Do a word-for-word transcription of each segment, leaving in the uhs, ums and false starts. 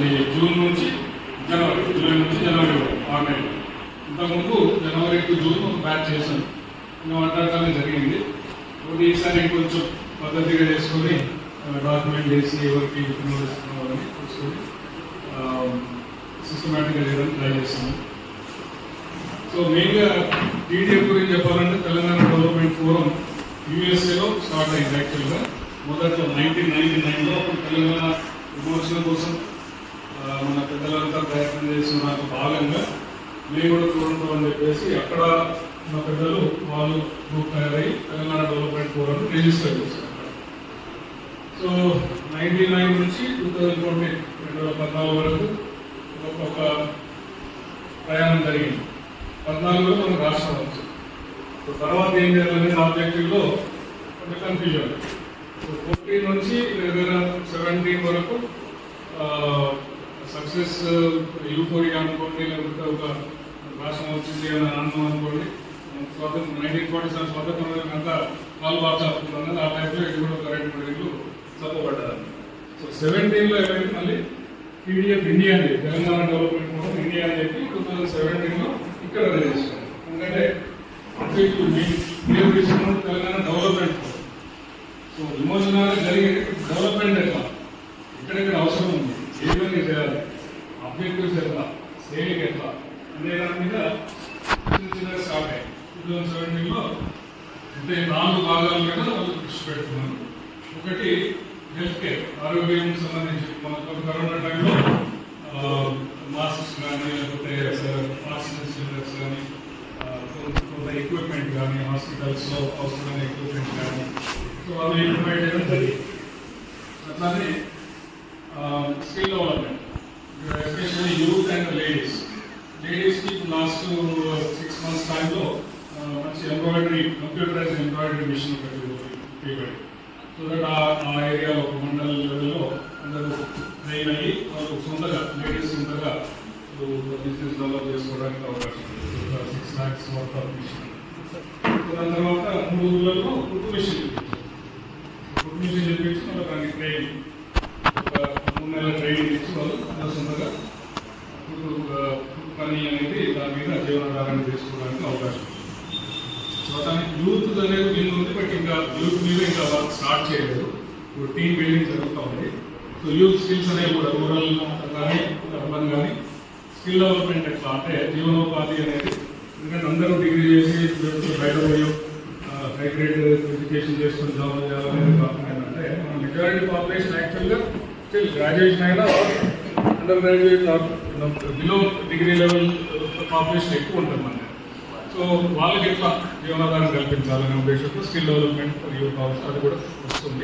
June నుంచి జనవరి July నుంచి జనవరి ఆరు నెలలు. ఇంతకుముందు జనవరి టు జూన్ ఒక బ్యాచ్ చేశాను, ఇంకా మాట్లాడటానికి జరిగింది. ఒకటి ఈసారి ఇంకొంచెం పద్ధతిగా చేసుకొని డాక్యుమెంట్ చేసి ఎవరికి ఇస్తున్నామని చూసుకొని సిస్టమేటిక్గా చేయడానికి ట్రై చేస్తాము. సో మెయిన్గా టీడీఎఫ్ గురించి చెప్పాలంటే తెలంగాణ డెవలప్మెంట్ ఫోరం యూఎస్ఏలో స్టార్ట్ అయింది. యాక్చువల్గా మొదట్లో నైన్టీన్ నైన్టీ నైన్లో తెలంగాణ విమోచన కోసం మన పెద్దలంతా ప్రయత్నం చేసిన భాగంగా మేము కూడా చూడటం అని చెప్పేసి అక్కడ మా పెద్దలు వాళ్ళు గ్రూప్ తయారై తెలంగాణ డెవలప్మెంట్ ఫోరం రిజిస్టర్ చేశారు. సో నైన్టీ నైన్ నుంచి టూ థౌజండ్ ట్వంటీ రెండు వేల పద్నాలుగు వరకు ఒక ప్రయాణం జరిగింది. పద్నాలుగులో మనకు రాష్ట్రం వచ్చింది. సో తర్వాత ఏం చేయాలనేది ఆబ్జెక్టివ్లో కొంచెం కన్ఫ్యూజన్. సో ఫోర్టీన్ నుంచి దగ్గర సెవెంటీన్ వరకు సక్సెస్ యూఫోరియా అనుకోండి, లేకపోతే ఒక రాష్ట్రం వచ్చింది అని ఆనందం అనుకోండి. స్వాతంత్రం నైన్టీన్ ఫార్టీ సెవెన్ స్వాతంత్రం అంతా వాళ్ళు బాగా చెప్తున్నారు. ఆ టైంలో ఇది కూడా ఒక రెండు మూడు ఏళ్ళు చదవబడ్డారు. సో సెవెంటీన్లో ఏమైంది, మళ్ళీ టీడీఎఫ్ ఇండియా అని చెప్పి తెలంగాణ డెవలప్మెంట్ ఫోరం ఇండియా అని చెప్పి టూ థౌజండ్ సెవెంటీన్లో ఇక్కడ రిజిస్టర్. ఎందుకంటే మీరు తీసుకున్న తెలంగాణ డెవలప్మెంట్ ఫోరం. సో విమోచన జరిగే డెవలప్మెంట్ ఎట్లా, ఎక్కడెక్కడ అవసరం ఉంది, ఏ విధంగా చేయాలి, ఆబ్జెక్టివ్స్ ఎట్లా, స్కేలింగ్ ఎట్లా అనే దాని మీద చిన్న చిన్నగా స్టార్ట్ అయ్యాయి. టూ థౌజండ్ సెవెంటీన్లో అంటే నాలుగు భాగాల మీద వాళ్ళు దృష్టి పెడుతున్నాను. ఒకటి హెల్త్ కేర్, ఆరోగ్యం సంబంధించి మన కరోనా టైంలో మాస్క్స్ కానీ లేకపోతే ఆక్సిజన్ సిలిండర్స్ కానీ కొంత ఎక్విప్మెంట్ కానీ హాస్పిటల్స్లో అవసరమైన ఎక్విప్మెంట్ కానీ సో అవి ప్రొవైడ్ చేయడం జరిగింది. అట్లానే skill development, especially youth and ladies లేడీస్కి లాస్ట్ సిక్స్ మంత్స్ టైంలో మంచి ఎంబ్రాయిడరీ కంప్యూటరైజ్ ఎంబ్రాయిడరీ మిషన్ ఒకటి, సో దట్ ఆ ఏరియాలో ఒక మండల లెవెల్లో అందరూ ట్రైన్ అయ్యి వాళ్ళు సొంతగా లేడీస్ సొంతగా బిజినెస్ డెవలప్ చేసుకోవడానికి అవకాశం ఉంది. Six lakhs worth of machine. దాని తర్వాత మూడు ఊళ్ళలో కుట్టు మిషన్ కుట్టు మిషన్ చెప్పించి వాళ్ళు దానికి ట్రైనింగ్ ఒక మూడు నెలల ట్రైనింగ్ ఇచ్చి వాళ్ళు సొంతగా కుట్టు పని అనేది దాని మీద జీవనాధారాన్ని చేసుకోవడానికి అవకాశం ఉంది. సో దానికి యూత్ అనేది బిల్ ఉంది, బట్ ఇంకా యూత్ మీద ఇంకా వర్క్ స్టార్ట్ చేయలేదు. ఇప్పుడు టీమ్ బిల్డింగ్ జరుగుతూ ఉంది. సో యూత్ స్కిల్స్ అనేవి కూడా రూరల్ కానీ అర్బన్ కానీ స్కిల్ డెవలప్మెంట్ ఎట్లా అంటే జీవనోపాధి అనేది, ఎందుకంటే అందరూ డిగ్రీ చేసి బయట పోయి హై గ్రేడ్ ఎడ్యుకేషన్ చేసుకుని జాబ్ చేయాలనేది కాకుండా ఏంటంటే మన మెజారిటీ పాపులేషన్ యాక్చువల్గా స్టిల్ గ్రాడ్యుయేషన్ అయినా under graduate below degree level population ఎక్కువ ఉంటుంది మనకి. సో వాళ్ళకి ఎట్లా జీవనాధారం కల్పించాలనే ఉద్దేశంతో స్కిల్ డెవలప్మెంట్ యూత్ హౌస్ అది కూడా వస్తుంది.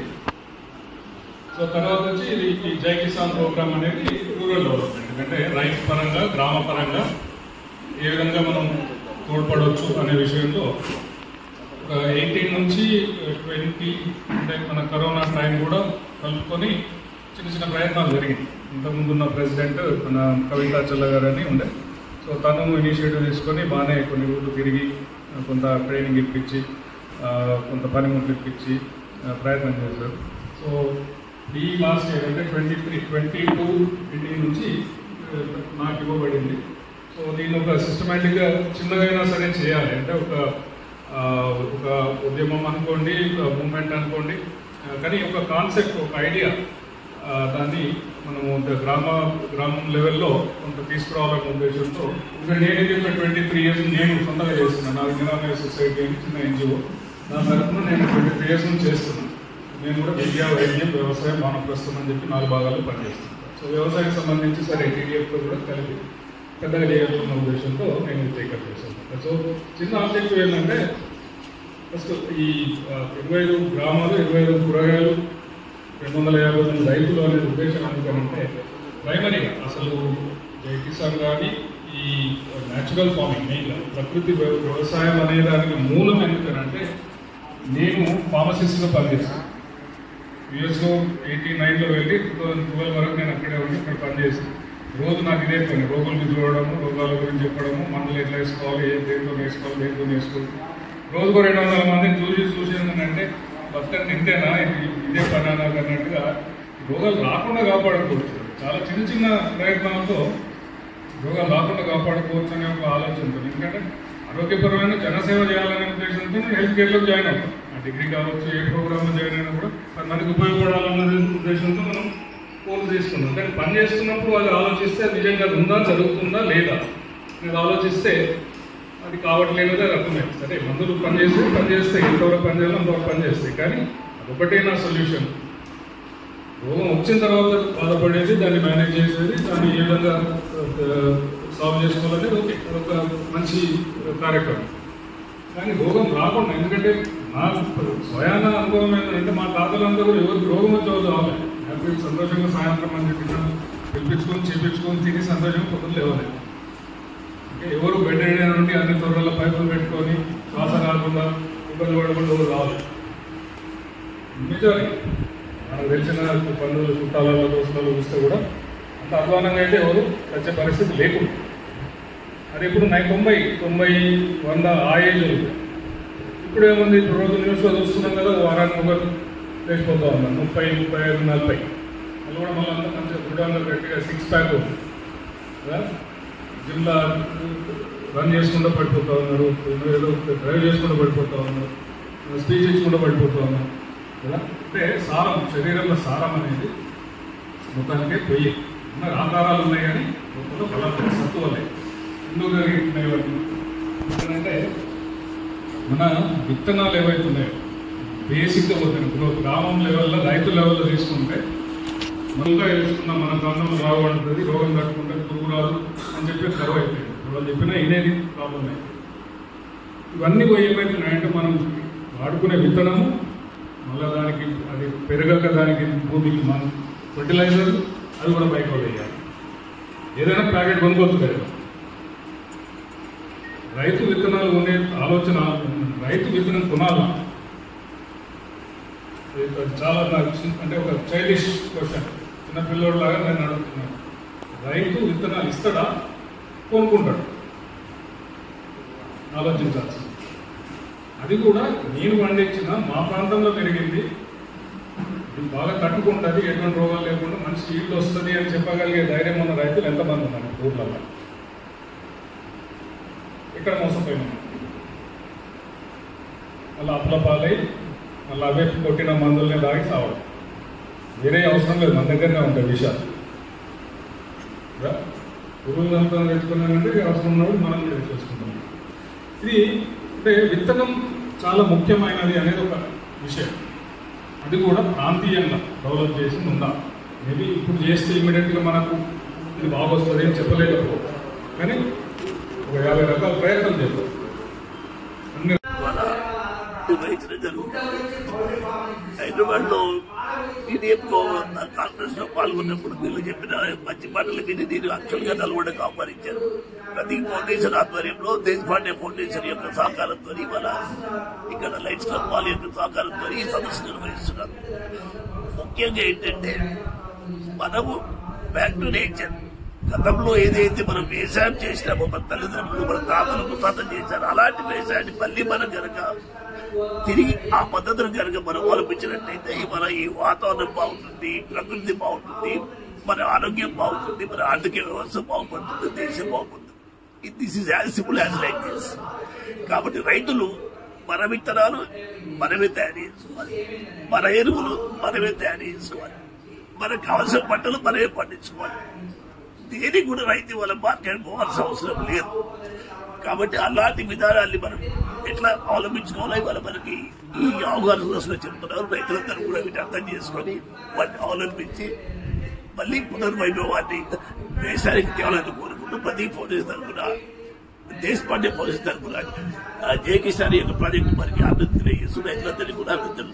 సో తర్వాత వచ్చి ఈ జై కిసాన్ ప్రోగ్రామ్ అనేది రూరల్ డెవలప్మెంట్, అంటే రైతు పరంగా గ్రామ పరంగా ఏ విధంగా మనం తోడ్పడవచ్చు అనే విషయంలో ఒక ఎయిటీన్ నుంచి ట్వంటీ అంటే మన కరోనా టైం కూడా కలుపుకొని చిన్న చిన్న ప్రయత్నాలు జరిగింది. ఇంతకుముందున్న ప్రెసిడెంట్ మన కవితా చల్ల గారు అని ఉండే, సో తను ఇనిషియేటివ్ తీసుకొని బాగానే కొన్ని ఊళ్ళు తిరిగి కొంత ట్రైనింగ్ ఇప్పించి కొంత పనిముట్లు ఇప్పించి ప్రయత్నం చేశారు. సో ఈ లాస్ట్ ఇయర్ అంటే twenty three twenty two twenty నుంచి నాకు ఇవ్వబడింది. సో దీన్ని ఒక సిస్టమేటిక్గా చిన్నగా అయినా సరే చేయాలి, అంటే ఒక ఒక ఉద్యమం అనుకోండి, మూమెంట్ అనుకోండి, కానీ ఒక కాన్సెప్ట్ ఒక ఐడియా దాన్ని మనము గ్రామ గ్రామం లెవెల్లో కొంత తీసుకురావాలనే ఉద్దేశంతో ఇంకా నేనైతే ఒక ట్వంటీ త్రీ ఇయర్స్ నేను సొంతంగా చేస్తున్నాను. నా ఎన్విరాన్మెంట్ సొసైటీ అని చిన్న ఎన్జిఓ, దాని తరఫున నేను ట్వంటీ త్రీ ఇయర్స్ నుంచి చేస్తున్నాను. నేను కూడా విద్యా, వైద్యం, వ్యవసాయం, వానప్రస్థం అని చెప్పి నాలుగు భాగాల్లో పనిచేస్తున్నాను. సో వ్యవసాయం సంబంధించి సరే టీడీఎఫ్తో కూడా కలిపి పెద్దగా చేయాలన్న ఉద్దేశంతో నేను టేకప్ చేశాను. సో చిన్న ఆబ్జెక్టివ్ ఏంటంటే ఫస్ట్ ఈ ఇరవై ఐదు గ్రామాలు, ఇరవై ఐదు కూరగాయలు, రెండు వందల యాభై మంది రైతులు అనే ఉద్దేశం ఎందుకంటే ప్రైమరీగా అసలు జై కిసాన్ కానీ ఈ న్యాచురల్ ఫార్మింగ్ మెయిన్గా ప్రకృతి వ్యవసాయం అనే దానికి మూలం ఎందుకనంటే నేను ఫార్మసిస్ట్గా పనిచేస్తాను. యూఎస్లో ఎయిటీ నైన్లో వెళ్ళి టూ థౌజండ్ ట్వెల్వ్ వరకు నేను అక్కడే ఉండి ఇక్కడ పనిచేస్తాను. రోజు నాకు ఇదే పని, రోగులకు చూడడము, రోగాల గురించి చెప్పడము, మందులు ఎట్లా వేసుకోవాలి, ఏ దేంతో వేసుకోవాలి, దేంతో వేసుకోవాలి. రోజుకు రెండు వందల మందిని చూసి చూసి ఏంటంటే బతకని ఇంతేనా, ఇది ఇదే పని అన్నట్టుగా రోగాలు రాకుండా కాపాడుకోవచ్చు. చాలా చిన్న చిన్న ప్రయత్నాలతో రోగాలు రాకుండా కాపాడుకోవచ్చు అనే ఒక ఆలోచన ఉంటుంది. ఎందుకంటే ఆరోగ్యపరమైన జనసేవ చేయాలనే ఉద్దేశంతో నేను హెల్త్ కేర్లో జాయిన్ అవుతాను. ఆ డిగ్రీ కావచ్చు, ఏ ప్రోగ్రామ్లో జాయిన్ అయినా కూడా పది మందికి ఉపయోగపడాలన్న ఉద్దేశంతో మనం కోర్సు తీసుకున్నాం. కానీ పని చేస్తున్నప్పుడు వాళ్ళు ఆలోచిస్తే అది నిజంగా ఉందా, జరుగుతుందా లేదా అనేది ఆలోచిస్తే అది కావట్లేనిదే రకమే. సరే మందులు పనిచేస్తే పని చేస్తాయి, ఎంతవరకు పని చేయాలో అంతవరకు పని చేస్తాయి. కానీ అదొకటే నా సొల్యూషన్. రోగం వచ్చిన తర్వాత బాధపడేది, దాన్ని మేనేజ్ చేసేది, దాన్ని ఏ విధంగా సాల్వ్ చేసుకోవాలనేది ఓకే, అదొక మంచి కార్యక్రమం. కానీ రోగం రాకుండా, ఎందుకంటే నా స్వయాన అనుభవం ఏంటంటే మా తాతలంతా కూడా ఎవరికి రోగం వచ్చే వాళ్ళు రావాలి. హ్యాపీ సంతోషంగా సాయంత్రం అని చెప్పి పిలిపించుకొని చేపించుకొని తిని సంతోషంగా పొద్దులు లేవాలి. ఎవరు బెడ్ నుండి అన్ని త్వరలో పైపులు పెట్టుకొని శ్వాస రాకుండా ఇబ్బంది పడకుండా ఎవరు రావాలి. నిజానికి మనకు తెలిసిన పనులు చుట్టాలలో దోస్తులు చూస్తే కూడా అంత అధ్వానంగా అయితే ఎవరు వచ్చే పరిస్థితి లేకుండా. అది ఇప్పుడు నై తొంభై తొంభై వంద ఆ ఏజ్ ఇప్పుడు ఏముంది, ఇప్పుడు రోజు న్యూస్లో చూస్తున్నాం కదా, వారానికి ఒకరు లేచిపోతూ ఉన్నారు, ముప్పై ముప్పై ఐదు నలభై వాళ్ళు కూడా మళ్ళీ అంతా మంచిగా దృఢంగా గట్టిగా సిక్స్ ప్యాక్ కదా, జిమ్లా రన్ చేసుకుంటూ పడిపోతూ ఉన్నారు, ఏదో డ్రైవ్ చేసుకుంటూ పడిపోతూ ఉన్నారు, స్పీచ్ ఇచ్చుకుంటూ పడిపోతూ ఉన్నారు కదా. అంటే సారం, శరీరంలో సారం అనేది మొత్తానికే పొయ్యి ఉన్న ఆధారాలు ఉన్నాయి, కానీ లోపల బలం సత్తువలే ఎందుకు జరిగినాయి వాటిని. ఎందుకంటే మన విత్తనాలు ఏవైతే ఉన్నాయో బేసిక్గా పోతాయి. ఇప్పుడు గ్రామం లెవెల్లో రైతు లెవెల్లో తీసుకుంటే మనగా వేసుకున్న మన ప్రాంతంలో రాబడుతుంది, రోగం తట్టుకుంటే పురుగు రాదు అని చెప్పి కరువు అయిపోయింది. వాళ్ళు చెప్పినా ఇదేది ప్రాబ్లం అయింది. ఇవన్నీ ఏమవుతున్నాయంటే మనం వాడుకునే విత్తనము, మళ్ళీ దానికి అది పెరగక దానికి భూమికి మనం ఫర్టిలైజర్ అది కూడా బయట వేయాలి. ఏదైనా ప్యాకెట్ కొనుక్కోవచ్చు కదా. రైతు విత్తనాలు కొనే ఆలోచన, రైతు విత్తనం కొనాలా, చాలా నాకు అంటే ఒక చైల్డిష్ క్వశ్చన్, చిన్న పిల్లోడు లాగా నేను అడుగుతున్నాను. రైతు విత్తనాలు ఇస్తాడా, కొనుక్కుంటాడు? ఆలోచించాల్సింది. అది కూడా నేను పండించిన మా ప్రాంతంలో పెరిగింది, ఇది బాగా తట్టుకుంటుంది, ఎటువంటి రోగాలు లేకుండా మంచి ఈల్డ్ వస్తుంది అని చెప్పగలిగే ధైర్యం ఉన్న రైతులు ఎంతమంది ఉన్నారు ఊర్లలో? ఇక్కడ మోసపోయినా మళ్ళీ అప్పుల పాలై మళ్ళీ అవే కొట్టిన మందులనే తాగి సావడం. వేరే అవసరం లేదు, మన దగ్గరనే ఉంటాయి విషయాలు. పురుగులంతా తెచ్చుకున్నానంటే అవసరం ఉన్నప్పుడు మనం కూడా చేసుకుంటాం. ఇది అంటే విత్తనం చాలా ముఖ్యమైనది అనేది ఒక విషయం. అది కూడా ప్రాంతీయంగా డెవలప్ చేసి ఉందా. మేబీ ఇప్పుడు చేస్తే ఇమీడియట్గా మనకు ఇది బాగొస్తుంది అని చెప్పలేకపోవచ్చు, కానీ ఒక యాభై రకాల ప్రయత్నం చేద్దాం. అన్ని హైదరాబాద్లో టీడీఎఫ్లో కాంగ్రెస్లో పాల్గొన్నప్పుడు వీళ్ళు చెప్పిన మంచి మాటలు విని నేను యాక్చువల్గా నల్గొండ ఆహ్వానించాను. ప్రతి ఫౌండేషన్ ఆధ్వర్యంలో దేశపాండే ఫౌండేషన్ యొక్క సహకారంతో ఇవాళ ఇక్కడ లైట్స్ క్లబ్ వాళ్ళ యొక్క సహకారంతో ఈ సదస్సు నిర్వహిస్తున్నారు. ముఖ్యంగా ఏంటంటే మనము బ్యాక్ టు నేచర్. గతంలో ఏదైతే మనం వ్యవసాయం చేసినామో మన తల్లిదండ్రులు మన తాతలు ముత్తాతలు చేశారు, అలాంటి వ్యవసాయాన్ని మళ్ళీ మనం కనుక తిరిగి ఆ పద్ధతులు కనుక మనం అవలంబించినట్టయితే మన ఈ వాతావరణం బాగుంటుంది, ప్రకృతి బాగుంటుంది, మన ఆరోగ్యం బాగుంటుంది, మన ఆర్థిక వ్యవస్థ బాగుపడుతుంది, దేశం బాగుంటుంది. This is as simple as like this. కాబట్టి రైతులు మన విత్తనాలు మనమే తయారు చేసుకోవాలి, మన ఎరువులు మనమే తయారు చేసుకోవాలి, మనకు కావాల్సిన పంటలు మనమే పండించుకోవాలి. దేనికి కూడా రైతు వాళ్ళ మార్కెట్ పోవాల్సిన అవసరం లేదు. కాబట్టి అలాంటి విధానాన్ని మనం ఎట్లా అవలంబించుకోవాలో ఇవాళ మనకి ఈ అవగాహన దశలో చెప్తున్నారు. రైతులందరూ కూడా వీటిని అర్థం చేసుకొని వాటిని అవలంబించి మళ్ళీ పునర్వైభవాన్ని వ్యవసాయానికి తేవాలని కోరుకుంటూ ప్రతి ఫౌండేషన్ తరఫున దేశపాండే ఫౌండేషన్ తరఫున జయ కిసాన్ యొక్క ప్రాజెక్టు మనకి అభివృద్ధి తెలియజేస్తూ రైతులందరినీ కూడా అభివృద్ధులు.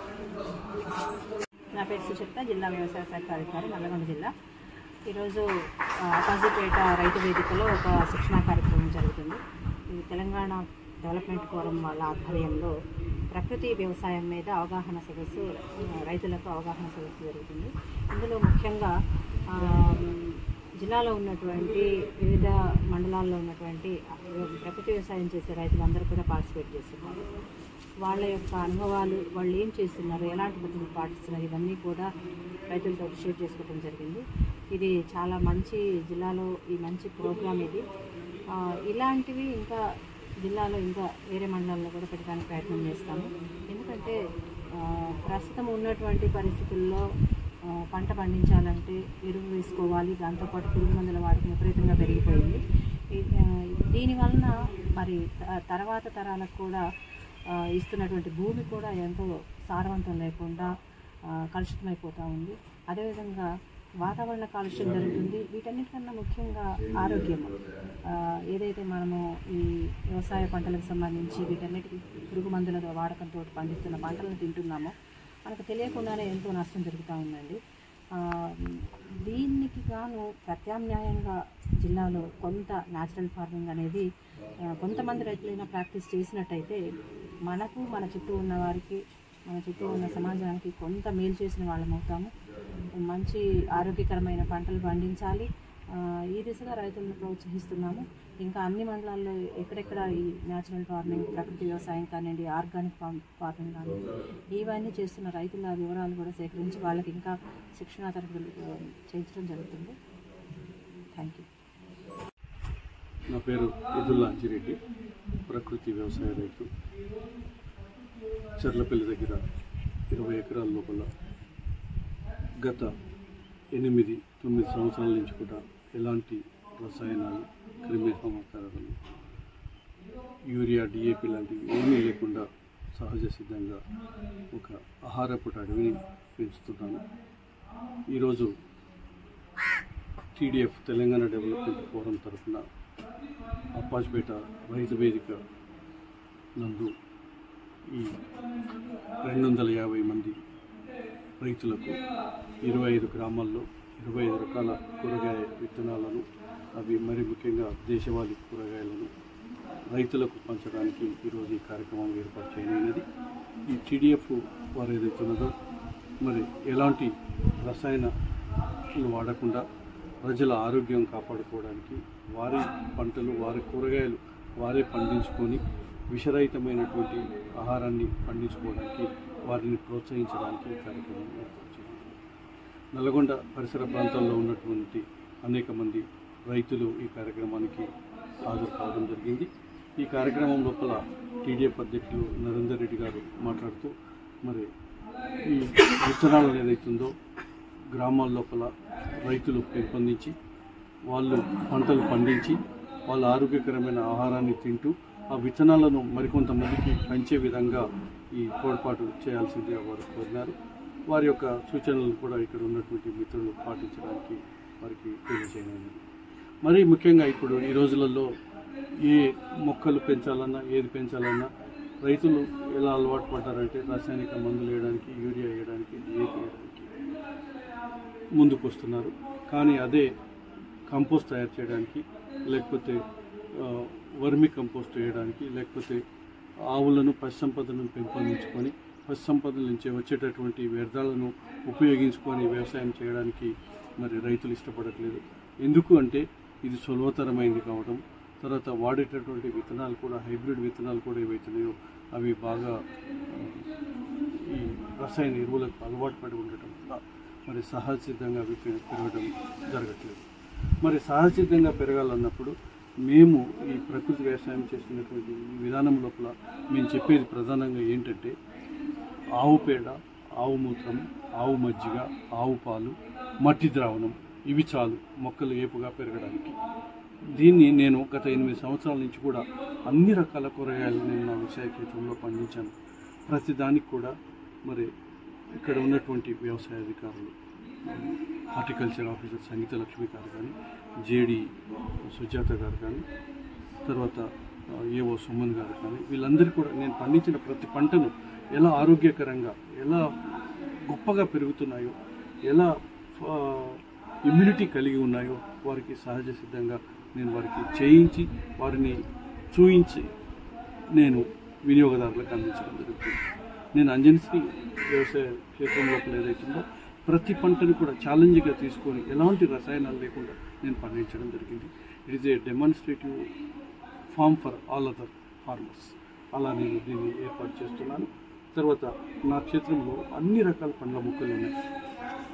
నా పేరు సుచిత్ర, జిల్లా వ్యవసాయ శాఖ అధికారి, నల్లగొండ జిల్లా. ఈరోజు అపాజిపేట రైతు వేదికలో ఒక శిక్షణా కార్యక్రమం జరుగుతుంది. ఇది తెలంగాణ డెవలప్మెంట్ ఫోరం వాళ్ళ ఆధ్వర్యంలో ప్రకృతి వ్యవసాయం మీద అవగాహన సదస్సు, రైతులకు అవగాహన సదస్సు జరుగుతుంది. ఇందులో ముఖ్యంగా జిల్లాలో ఉన్నటువంటి వివిధ మండలాల్లో ఉన్నటువంటి ప్రకృతి వ్యవసాయం చేసే రైతులందరూ కూడా పార్టిసిపేట్ చేస్తున్నారు. వాళ్ళ యొక్క అనుభవాలు, వాళ్ళు ఏం చేస్తున్నారు, ఎలాంటి పద్ధతులు పాటిస్తున్నారు, ఇవన్నీ కూడా రైతులతో షేర్ చేసుకోవడం జరిగింది. ఇది చాలా మంచి జిల్లాలో ఈ మంచి ప్రోగ్రామ్ ఇది. ఇలాంటివి ఇంకా జిల్లాలో ఇంకా వేరే మండలాల్లో కూడా పెట్టడానికి ప్రయత్నం చేస్తాము. ఎందుకంటే ప్రస్తుతం ఉన్నటువంటి పరిస్థితుల్లో పంట పండించాలంటే ఎరువు వేసుకోవాలి, దాంతోపాటు పురుగు మందుల వాడకం విపరీతంగా పెరిగిపోయింది. దీనివలన మరి తర్వాత తరాలకు కూడా ఇస్తున్నటువంటి భూమి కూడా ఎంతో సారవంతం లేకుండా కలుషితమైపోతూ ఉంది. అదేవిధంగా వాతావరణ కాలుష్యం జరుగుతుంది. వీటన్నిటికన్నా ముఖ్యంగా ఆరోగ్యం, ఏదైతే మనము ఈ వ్యవసాయ పంటలకు సంబంధించి వీటన్నిటికీ పురుగు మందుల వాడకంతో పండిస్తున్న పంటలను తింటున్నామో మనకు తెలియకుండానే ఎంతో నష్టం జరుగుతూ ఉందండి. దీనికి గాను ప్రత్యామ్నాయంగా జిల్లాలో కొంత న్యాచురల్ ఫార్మింగ్ అనేది కొంతమంది రైతులైనా ప్రాక్టీస్ చేసినట్టయితే మనకు, మన చుట్టూ ఉన్న వారికి, మన చుట్టూ ఉన్న సమాజానికి కొంత మేలు చేసిన వాళ్ళం అవుతాము. మంచి ఆరోగ్యకరమైన పంటలు పండించాలి. ఈ దిశగా రైతులను ప్రోత్సహిస్తున్నాము. ఇంకా అన్ని మండలాల్లో ఎక్కడెక్కడ ఈ న్యాచురల్ ఫార్మింగ్, ప్రకృతి వ్యవసాయం కానివ్వండి, ఆర్గానిక్ ఫార్మ్ ఫార్మింగ్ కానివ్వండి, ఇవన్నీ చేస్తున్న రైతుల వివరాలు కూడా సేకరించి వాళ్ళకి ఇంకా శిక్షణ తరగతులు చేయించడం జరుగుతుంది. Thank you. నా పేరు ఇదుల్లా అంజిరెడ్డి, ప్రకృతి వ్యవసాయ రైతు. చర్లపల్లి దగ్గర ఇరవై ఎకరాల లోపల గత ఎనిమిది తొమ్మిది సంవత్సరాల నుంచి కూడా ఎలాంటి రసాయనాలు, క్రిమి సంహారకాలు, యూరియా, డిఏపి లాంటివి ఏమీ లేకుండా సహజ సిద్ధంగా ఒక ఆహారపుట అడవిని పెంచుతున్నాను. ఈరోజు టీడీఎఫ్ తెలంగాణ డెవలప్మెంట్ ఫోరం తరఫున అప్పాజ్పేట రైతు వేదిక నందు ఈ రెండు వందల యాభై మంది రైతులకు ఇరవై ఐదు గ్రామాల్లో ఇరవై ఐదు రకాల కూరగాయ విత్తనాలను, అవి మరి ముఖ్యంగా దేశవాళీ కూరగాయలను రైతులకు పంచడానికి ఈరోజు ఈ కార్యక్రమం ఏర్పాటు చేయనున్నది. ఈ టీడీఎఫ్ వారు ఏదైతున్నదో మరి ఎలాంటి రసాయనాలు వాడకుండా ప్రజల ఆరోగ్యం కాపాడుకోవడానికి వారి పంటలు, వారి కూరగాయలు వారే పండించుకొని విషరహితమైనటువంటి ఆహారాన్ని పండించుకోవడానికి వారిని ప్రోత్సహించడానికి ఈ కార్యక్రమం ఏర్పాటు చేయాలి. నల్గొండ పరిసర ప్రాంతాల్లో ఉన్నటువంటి అనేక మంది రైతులు ఈ కార్యక్రమానికి హాజరు కావడం జరిగింది. ఈ కార్యక్రమం లోపల టీడీఎఫ్ అధ్యక్షులు నరేందర్ రెడ్డి గారు మాట్లాడుతూ మరి ఈ విత్తనాలు ఏదైతుందో గ్రామాల లోపల రైతులు పెంపొందించి వాళ్ళు పంటలు పండించి వాళ్ళ ఆరోగ్యకరమైన ఆహారాన్ని తింటూ ఆ విత్తనాలను మరికొంతమందికి పంచే విధంగా ఈ తోడ్పాటు చేయాల్సిందిగా వారు కోరినారు. వారి యొక్క సూచనలు కూడా ఇక్కడ ఉన్నటువంటి మిత్రులు పాటించడానికి వారికి తెలియజేయనుంది. మరీ ముఖ్యంగా ఇప్పుడు ఈ రోజులలో ఏ మొక్కలు పెంచాలన్నా, ఏది పెంచాలన్నా రైతులు ఎలా అలవాటు పడ్డారంటే రాసాయనిక మందులు వేయడానికి, యూరియా వేయడానికి, డిఏపి వేయడానికి ముందుకు వస్తున్నారు. కానీ అదే కంపోస్ట్ తయారు చేయడానికి, లేకపోతే వర్మి కంపోస్ట్ వేయడానికి, లేకపోతే ఆవులను పశు సంపదను పెంపొందించుకొని పశు సంపద నుంచి వచ్చేటటువంటి వ్యర్థాలను ఉపయోగించుకొని వ్యవసాయం చేయడానికి మరి రైతులు ఇష్టపడట్లేదు. ఎందుకు అంటే ఇది సులభతరమైంది కావడం, తర్వాత వాడేటటువంటి విత్తనాలు కూడా హైబ్రిడ్ విత్తనాలు కూడా ఏవైతున్నాయో అవి బాగా ఈ రసాయన ఎరువులకు అలవాటు పడి ఉండటం వల్ల మరి సహజ సిద్ధంగా అవి పెరగడం జరగట్లేదు. మరి సహజ సిద్ధంగా పెరగాలన్నప్పుడు మేము ఈ ప్రకృతి వ్యవసాయం చేస్తున్నటువంటి ఈ విధానం లోపల మేము చెప్పేది ప్రధానంగా ఏంటంటే ఆవు పేడ, ఆవు మూత్రం, ఆవు మజ్జిగ, ఆవు పాలు, మట్టి ద్రావణం, ఇవి చాలు మొక్కలు ఏపుగా పెరగడానికి. దీన్ని నేను గత ఎనిమిది సంవత్సరాల నుంచి కూడా అన్ని రకాల కూరగాయలు నేను నా వ్యవసాయ క్షేత్రంలో పండించాను. ప్రతి దానికి కూడా మరి ఇక్కడ ఉన్నటువంటి వ్యవసాయ అధికారులు, హార్టికల్చర్ ఆఫీసర్ సంగీత లక్ష్మి గారు కానీ, జేడి సుజాత గారు కానీ, తర్వాత ఏవో సుమన్ గారు కానీ, వీళ్ళందరూ కూడా నేను పండించిన ప్రతి పంటను ఎలా ఆరోగ్యకరంగా, ఎలా గొప్పగా పెరుగుతున్నాయో, ఎలా ఇమ్యూనిటీ కలిగి ఉన్నాయో వారికి సహజ సిద్ధంగా నేను వారికి చేయించి వారిని చూయించి నేను వినియోగదారులకు అందించడం జరుగుతుంది. నేను అంజన్శ్రీ వ్యవసాయ క్షేత్రం లోపల ఏదైతుందో ప్రతి పంటను కూడా ఛాలెంజ్గా తీసుకొని ఎలాంటి రసాయనాలు లేకుండా నేను పండించడం జరిగింది. It is a demonstrative farm for all other farmers. అలా నేను దీన్ని ఏర్పాటు చేస్తున్నాను. తర్వాత నా క్షేత్రంలో అన్ని రకాల పండ్ల మొక్కలు ఉన్నాయి.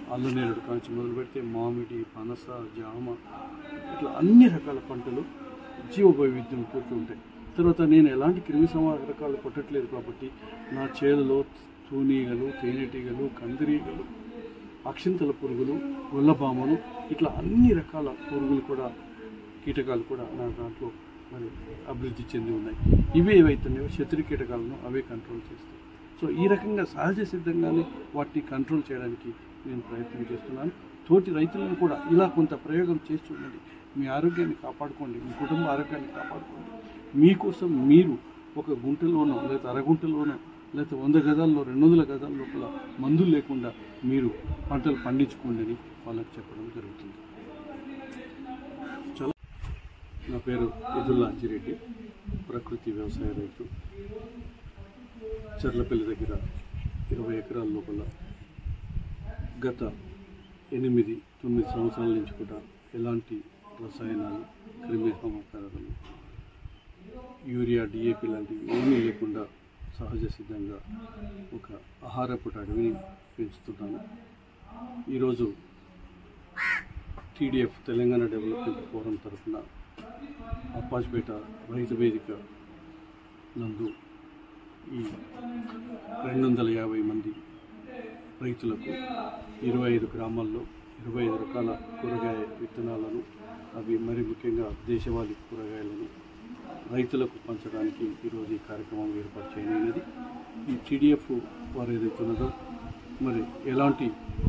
అల్లనేరుడు కాంచి మొదలు పెడితే మామిడి, పనస, జామ ఇట్లా అన్ని రకాల పంటలు జీవ వైవిధ్యంతో ఉంటాయి. తర్వాత నేను ఎలాంటి క్రిమి సంహారకాలు కొట్టట్లేదు కాబట్టి నా చేలలో తూనీగలు, తేనెటీగలు, కందిరీగలు, అక్షింతల పురుగులు, గొల్లబామలు ఇట్లా అన్ని రకాల పురుగులు కూడా కీటకాలు కూడా నా దాంట్లో మరి అభివృద్ధి చెంది ఉన్నాయి. ఇవి ఏవైతున్నాయో శత్రు కీటకాలను అవే కంట్రోల్ చేస్తాయి. సో ఈ రకంగా సహజ సిద్ధంగానే వాటిని కంట్రోల్ చేయడానికి నేను ప్రయత్నం చేస్తున్నాను. తోటి రైతులను కూడా ఇలా కొంత ప్రయోగం చేస్తుండండి. మీ ఆరోగ్యాన్ని కాపాడుకోండి, మీ కుటుంబ ఆరోగ్యాన్ని కాపాడుకోండి. మీకోసం మీరు ఒక గుంటలోనో లేదా అరగుంటలోనో లేదా వంద గజాల్లో రెండు వందల గజాల లోపల మందులు లేకుండా మీరు పంటలు పండించుకోండి అని వాళ్ళకి చెప్పడం జరుగుతుంది. చాలా నా పేరు ఎదుల్లా అంజిరెడ్డి, ప్రకృతి వ్యవసాయ రైతు. చర్లపల్లి దగ్గర ఇరవై ఎకరాల లోపల గత ఎనిమిది తొమ్మిది సంవత్సరాల నుంచి కూడా ఎలాంటి రసాయనాలు, క్రిమి సంహారకాలు, యూరియా, డిఏపి లాంటివి ఏమీ లేకుండా సహజ సిద్ధంగా ఒక ఆహారపు అడవిని పెంచుతున్నాను. ఈరోజు టీడీఎఫ్ తెలంగాణ డెవలప్మెంట్ ఫోరం తరఫున అప్పాజ్పేట రైతు వేదిక నందు ఈ రెండు వందల యాభై మంది రైతులకు ఇరవై ఐదు గ్రామాల్లో ఇరవై ఐదు రకాల కూరగాయ విత్తనాలను, అవి మరి ముఖ్యంగా దేశవాళీ కూరగాయలను రైతులకు పంచడానికి ఈరోజు ఈ కార్యక్రమం ఏర్పాటు చేయనున్నది. ఈ టీడీఎఫ్ వారు ఏదైతున్నదో మరి ఎలాంటి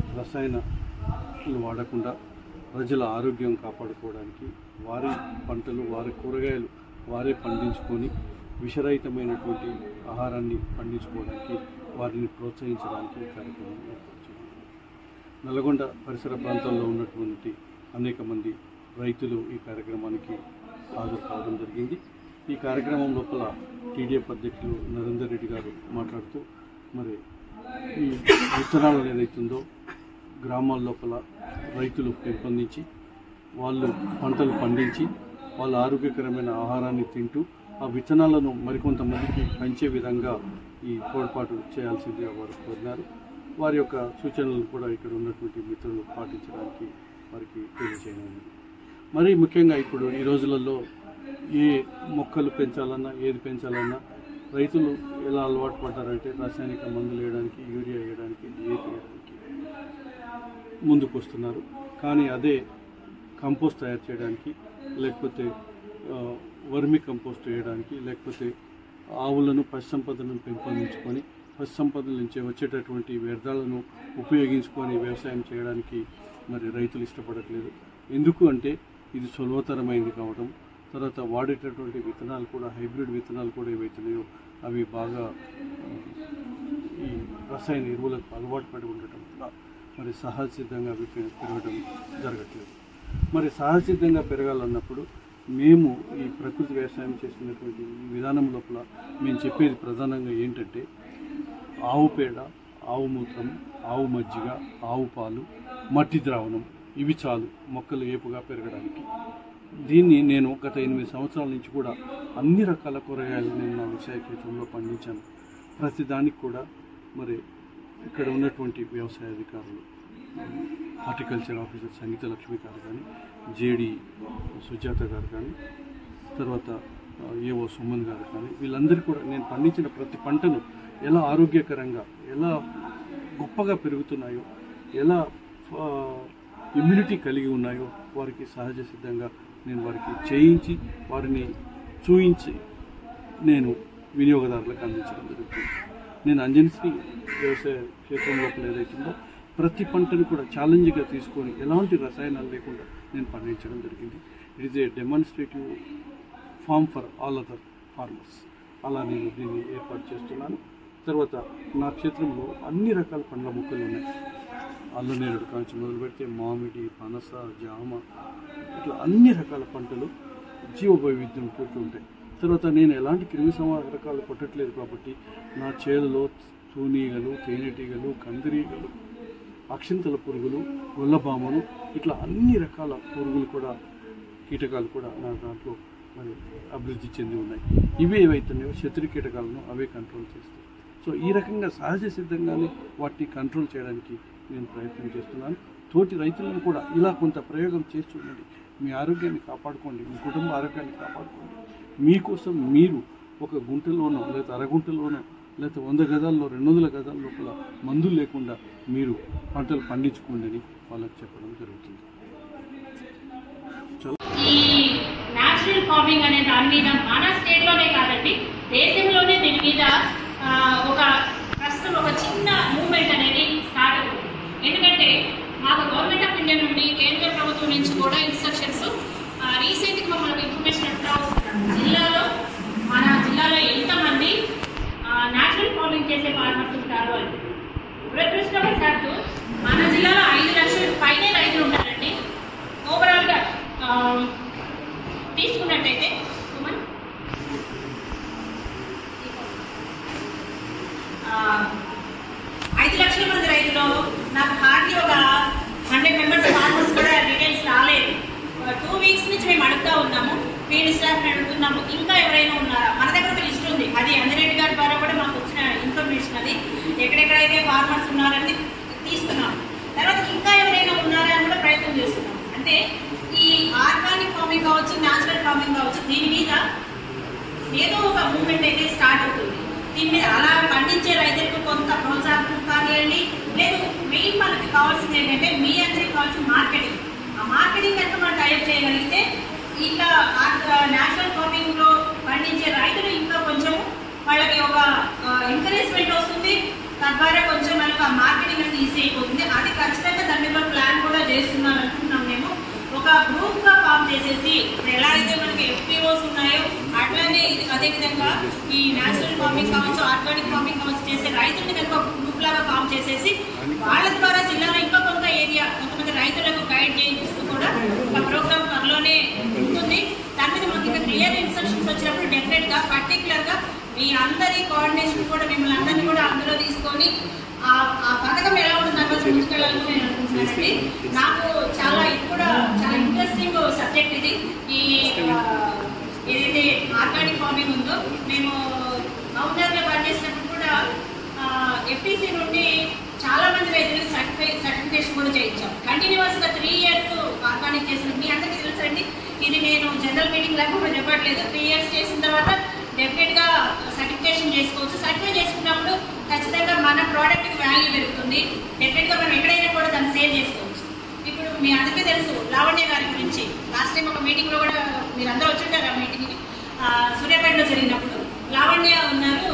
రసాయనాలు వాడకుండా ప్రజల ఆరోగ్యం కాపాడుకోవడానికి వారి పంటలు, వారి కూరగాయలు వారే పండించుకొని విషరహితమైనటువంటి ఆహారాన్ని పండించుకోవడానికి వారిని ప్రోత్సహించడానికి ఈ కార్యక్రమం ఏర్పాటు చేయాలి. నల్గొండ పరిసర ప్రాంతాల్లో ఉన్నటువంటి అనేక మంది రైతులు ఈ కార్యక్రమానికి హాజరు కావడం జరిగింది. ఈ కార్యక్రమం లోపల టీడీఎఫ్ అధ్యక్షులు నరేందర్ రెడ్డి గారు మాట్లాడుతూ మరి ఈ విత్తనాలు ఏదైతుందో గ్రామాల లోపల రైతులు పెంపొందించి వాళ్ళు పంటలు పండించి వాళ్ళ ఆరోగ్యకరమైన ఆహారాన్ని తింటూ ఆ విత్తనాలను మరికొంతమందికి పంచే విధంగా ఈ తోడ్పాటు చేయాల్సిందిగా వారు కోరినారు. వారి యొక్క సూచనలు కూడా ఇక్కడ ఉన్నటువంటి మిత్రులు పాటించడానికి వారికి తెలియజేయనుంది. మరి ముఖ్యంగా ఇప్పుడు ఈ రోజులలో ఏ మొక్కలు పెంచాలన్నా, ఏది పెంచాలన్నా రైతులు ఎలా అలవాటు పడ్డారంటే రాసాయనిక మందులు వేయడానికి, యూరియా వేయడానికి, డిఏపి వేయడానికి ముందుకు వస్తున్నారు. కానీ అదే కంపోస్ట్ తయారు చేయడానికి, లేకపోతే వర్మి కంపోస్ట్ వేయడానికి, లేకపోతే ఆవులను పశుసంపదను పెంపొందించుకొని పశుసంపదల నుంచి వచ్చేటటువంటి వ్యర్థాలను ఉపయోగించుకొని వ్యవసాయం చేయడానికి మరి రైతులు ఇష్టపడట్లేదు. ఎందుకు అంటే ఇది సులభతరమైంది కావడం, తర్వాత వాడేటటువంటి విత్తనాలు కూడా హైబ్రిడ్ విత్తనాలు కూడా ఏవైతున్నాయో అవి బాగా ఈ రసాయన ఎరువులకు అలవాటు పడి ఉండటం వల్ల మరి సహజ సిద్ధంగా అవి పెరగడం జరగట్లేదు. మరి సహజ సిద్ధంగా పెరగాలన్నప్పుడు మేము ఈ ప్రకృతి వ్యవసాయం చేస్తున్నటువంటి ఈ విధానం లోపల మేము చెప్పేది ప్రధానంగా ఏంటంటే ఆవు పేడ, ఆవు మూత్రం, ఆవు మజ్జిగ, ఆవు పాలు, మట్టి ద్రావణం ఇవి చాలు మొక్కలు ఏపుగా పెరగడానికి. దీన్ని నేను గత ఎనిమిది సంవత్సరాల నుంచి కూడా అన్ని రకాల కూరగాయలు నేను నా వ్యవసాయ క్షేత్రంలో పండించాను. ప్రతి దానికి కూడా మరి ఇక్కడ ఉన్నటువంటి వ్యవసాయ అధికారులు, హార్టికల్చర్ ఆఫీసర్ సంగీత లక్ష్మి గారు కానీ, జేడి సుజాత గారు కానీ, తర్వాత ఏవో సుమన్ గారు కానీ, వీళ్ళందరూ కూడా నేను పండించిన ప్రతి పంటను ఎలా ఆరోగ్యకరంగా, ఎలా గొప్పగా పెరుగుతున్నాయో, ఎలా ఇమ్యూనిటీ కలిగి ఉన్నాయో వారికి సహజ సిద్ధంగా నేను వారికి చేయించి వారిని చూయించి నేను వినియోగదారులకు అందించడం జరుగుతుంది. నేను అంజన్శ్రీ వ్యవసాయ క్షేత్రం లోపల ఏదైతుందో ప్రతి పంటను కూడా ఛాలెంజ్గా తీసుకొని ఎలాంటి రసాయనాలు లేకుండా నేను పండించడం జరిగింది. It is a demonstrative farm for all other farmers. అలా నేను దీన్ని ఏర్పాటు చేస్తున్నాను. తర్వాత నా క్షేత్రంలో అన్ని రకాల పండ్ల మొక్కలు ఉన్నాయి. అల్లనేరుడు కాంచి మొదలు పెడితే మామిడి, పనస, జామ ఇట్లా అన్ని రకాల పంటలు జీవ వైవిధ్యంతో ఉంటాయి. తర్వాత నేను ఎలాంటి క్రిమి సంహారకాలు కొట్టట్లేదు కాబట్టి నా చేలలో తూనీగలు, తేనెటీగలు, కందిరీగలు, అక్షింతల పురుగులు, గొల్లబామలు ఇట్లా అన్ని రకాల పురుగులు కూడా, కీటకాలు కూడా నా దాంట్లో మరి అభివృద్ధి చెంది ఉన్నాయి. ఇవి ఏవైతున్నాయో శత్రు కీటకాలను అవే కంట్రోల్ చేస్తాయి. సో ఈ రకంగా సహజ సిద్ధంగానే వాటిని కంట్రోల్ చేయడానికి నేను ప్రయత్నం చేస్తున్నాను. తోటి రైతులను కూడా ఇలా కొంత ప్రయోగం చేసి చూడండి. మీ ఆరోగ్యాన్ని కాపాడుకోండి, మీ కుటుంబ ఆరోగ్యాన్ని కాపాడుకోండి. మీకోసం మీరు ఒక గుంటలోనో లేదా అరగుంటలోనో లేదా వంద గజాల్లో రెండు వందల గజాల లోపల మందులు లేకుండా మీరు పంటలు పండించుకోండి అని వాళ్ళకి చెప్పడం జరుగుతుంది. ఈ న్యాచురల్ ఫార్మింగ్ అనే దాని మీద మన స్టేట్లోనే కాదండి, దేశంలోనే దీని మీద ఒక ప్రస్తుతం ఒక చిన్న మూవ్మెంట్ అనేది స్టార్ట్ అవుతుంది. ఎందుకంటే మాకు గవర్నమెంట్ ఆఫ్ ఇండియా నుండి కేంద్ర ప్రభుత్వం నుంచి కూడా ఇన్స్ట్రక్షన్స్ రీసెంట్గా మమ్మల్ని ఇన్ఫర్మేషన్ ఎట్లా జిల్లాలో మన జిల్లాలో ఎంతమంది న్యాచురల్ ఫార్మింగ్ చేసే ఫార్మర్స్ ఉంటారు అని. దురదృష్టవశాత్తు మన జిల్లాలో ఐదు లక్షల పైనే రైతులు ఉంటారండి. ఓవరాల్గా తీసుకున్నట్టయితే ఐదు లక్షల మంది రైతులు నాకు హార్డ్లీ ఒక హండ్రెడ్ మెంబర్స్ ఫార్మర్స్ కూడా డీటెయిల్స్ రాలేదు. టూ వీక్స్ నుంచి మేము అడుగుతా ఉన్నాము, ఫీల్డ్ స్టాఫ్ని అడుగుతున్నాము, ఇంకా ఎవరైనా ఉన్నారా. మన దగ్గర ఒక లిస్ట్ ఉంది, అది అంజరెడ్డి గారి ద్వారా కూడా మాకు వచ్చిన ఇన్ఫర్మేషన్. అది ఎక్కడెక్కడైతే ఫార్మర్స్ ఉన్నారని తీసుకున్నాము. తర్వాత ఇంకా ఎవరైనా ఉన్నారా అని కూడా ప్రయత్నం చేస్తున్నాం. అంటే ఈ ఆర్గానిక్ ఫార్మింగ్ కావచ్చు, న్యాచురల్ ఫార్మింగ్ కావచ్చు, దీని మీద ఏదో ఒక మూవ్మెంట్ అయితే స్టార్ట్ అవుతుంది. దీని మీద అలా పండించే రైతులకు కొంత ప్రోత్సాహం కానివ్వండి. లేదు, మెయిన్ మనకి కావాల్సింది ఏంటంటే మీ అందరికి కావాల్సిన మార్కెటింగ్. ఆ మార్కెటింగ్ కనుక మనం టైప్ చేయగలిగితే ఇంకా న్యాచురల్ ఫార్మింగ్ లో పండించే రైతులు ఇంకా కొంచెం వాళ్ళకి ఒక ఎంకరేజ్మెంట్ వస్తుంది. తద్వారా కొంచెం మనకు ఆ మార్కెటింగ్ అనేది ఈజీ అయిపోతుంది. అది ఖచ్చితంగా దాని మీద ప్లాన్ కూడా చేస్తున్నాం అనుకుంటున్నాం. మేము ఒక గ్రూప్ గా ఫామ్ చేసేసి ఎలా అయితే మనకి ఎఫ్పిఓస్ ఉన్నాయో అట్లానే అదేవిధంగా ఈ న్యాచురల్ ఫార్మింగ్ కావచ్చు, ఆర్గానిక్ ఫార్మింగ్ కావచ్చు చేసే రైతుల్ని కనుక ఒక గ్రూప్ లాగా ఫామ్ చేసేసి వాళ్ళ ద్వారా జిల్లాలో ఇంకా కొంత ఏరియా కొంతమంది రైతులకు గైడ్ చేయిస్తూ కూడా ఒక ప్రోగ్రామ్ త్వరలోనే ఉంటుంది. దాని మీద మనకి ఇంకా క్లియర్ ఇన్స్ట్రక్షన్స్ వచ్చినప్పుడు డెఫినెట్ గా పర్టికులర్ గా మీ అందరి కోఆర్డినేషన్ కూడా మిమ్మల్ని అందరినీ కూడా అందులో తీసుకొని ఆ పథకం ఎలా ఉంటుంది దాని కోసం ముందుకెళ్ళాలని నేను అనుకుంటున్నానండి. నాకు చాలా ఇది కూడా చాలా ఇంట్రెస్టింగ్ సబ్జెక్ట్ ఇది. ఈ ఏదైతే ఆర్గానిక్ ఫార్మింగ్ ఉందో మేము గవర్నర్లో పనిచేసినప్పుడు కూడా ఎఫ్టీసీ నుండి చాలా మంది రైతులకు సర్టిఫై సర్టిఫికేషన్ కూడా చేయించాం. కంటిన్యూస్ గా త్రీ ఇయర్స్ ఆర్గానిక్ చేసిన మీ అందరికీ తెలుసండి. ఇది నేను జనరల్ మీటింగ్ లాగా కూడా చెప్పట్లేదు. త్రీ ఇయర్స్ చేసిన తర్వాత డెఫినెట్ గా సర్టిఫికేషన్ చేసుకోవచ్చు. సర్టిఫై చేసుకున్నప్పుడు ఖచ్చితంగా మన ప్రోడక్ట్ కి వాల్యూ పెరుగుతుంది. డెఫినెట్ గా మనం ఎక్కడైనా కూడా దాన్ని సేల్ చేసుకోవచ్చు. ఇప్పుడు మీ అందరికీ తెలుసు లావణ్య గారి గురించి. లాస్ట్ టైం ఒక మీటింగ్ లో కూడా మీరు అందరూ వచ్చింటారు. ఆ మీటింగ్ కి సూర్యాపేటలో జరిగినప్పుడు లావణ్య ఉన్నారు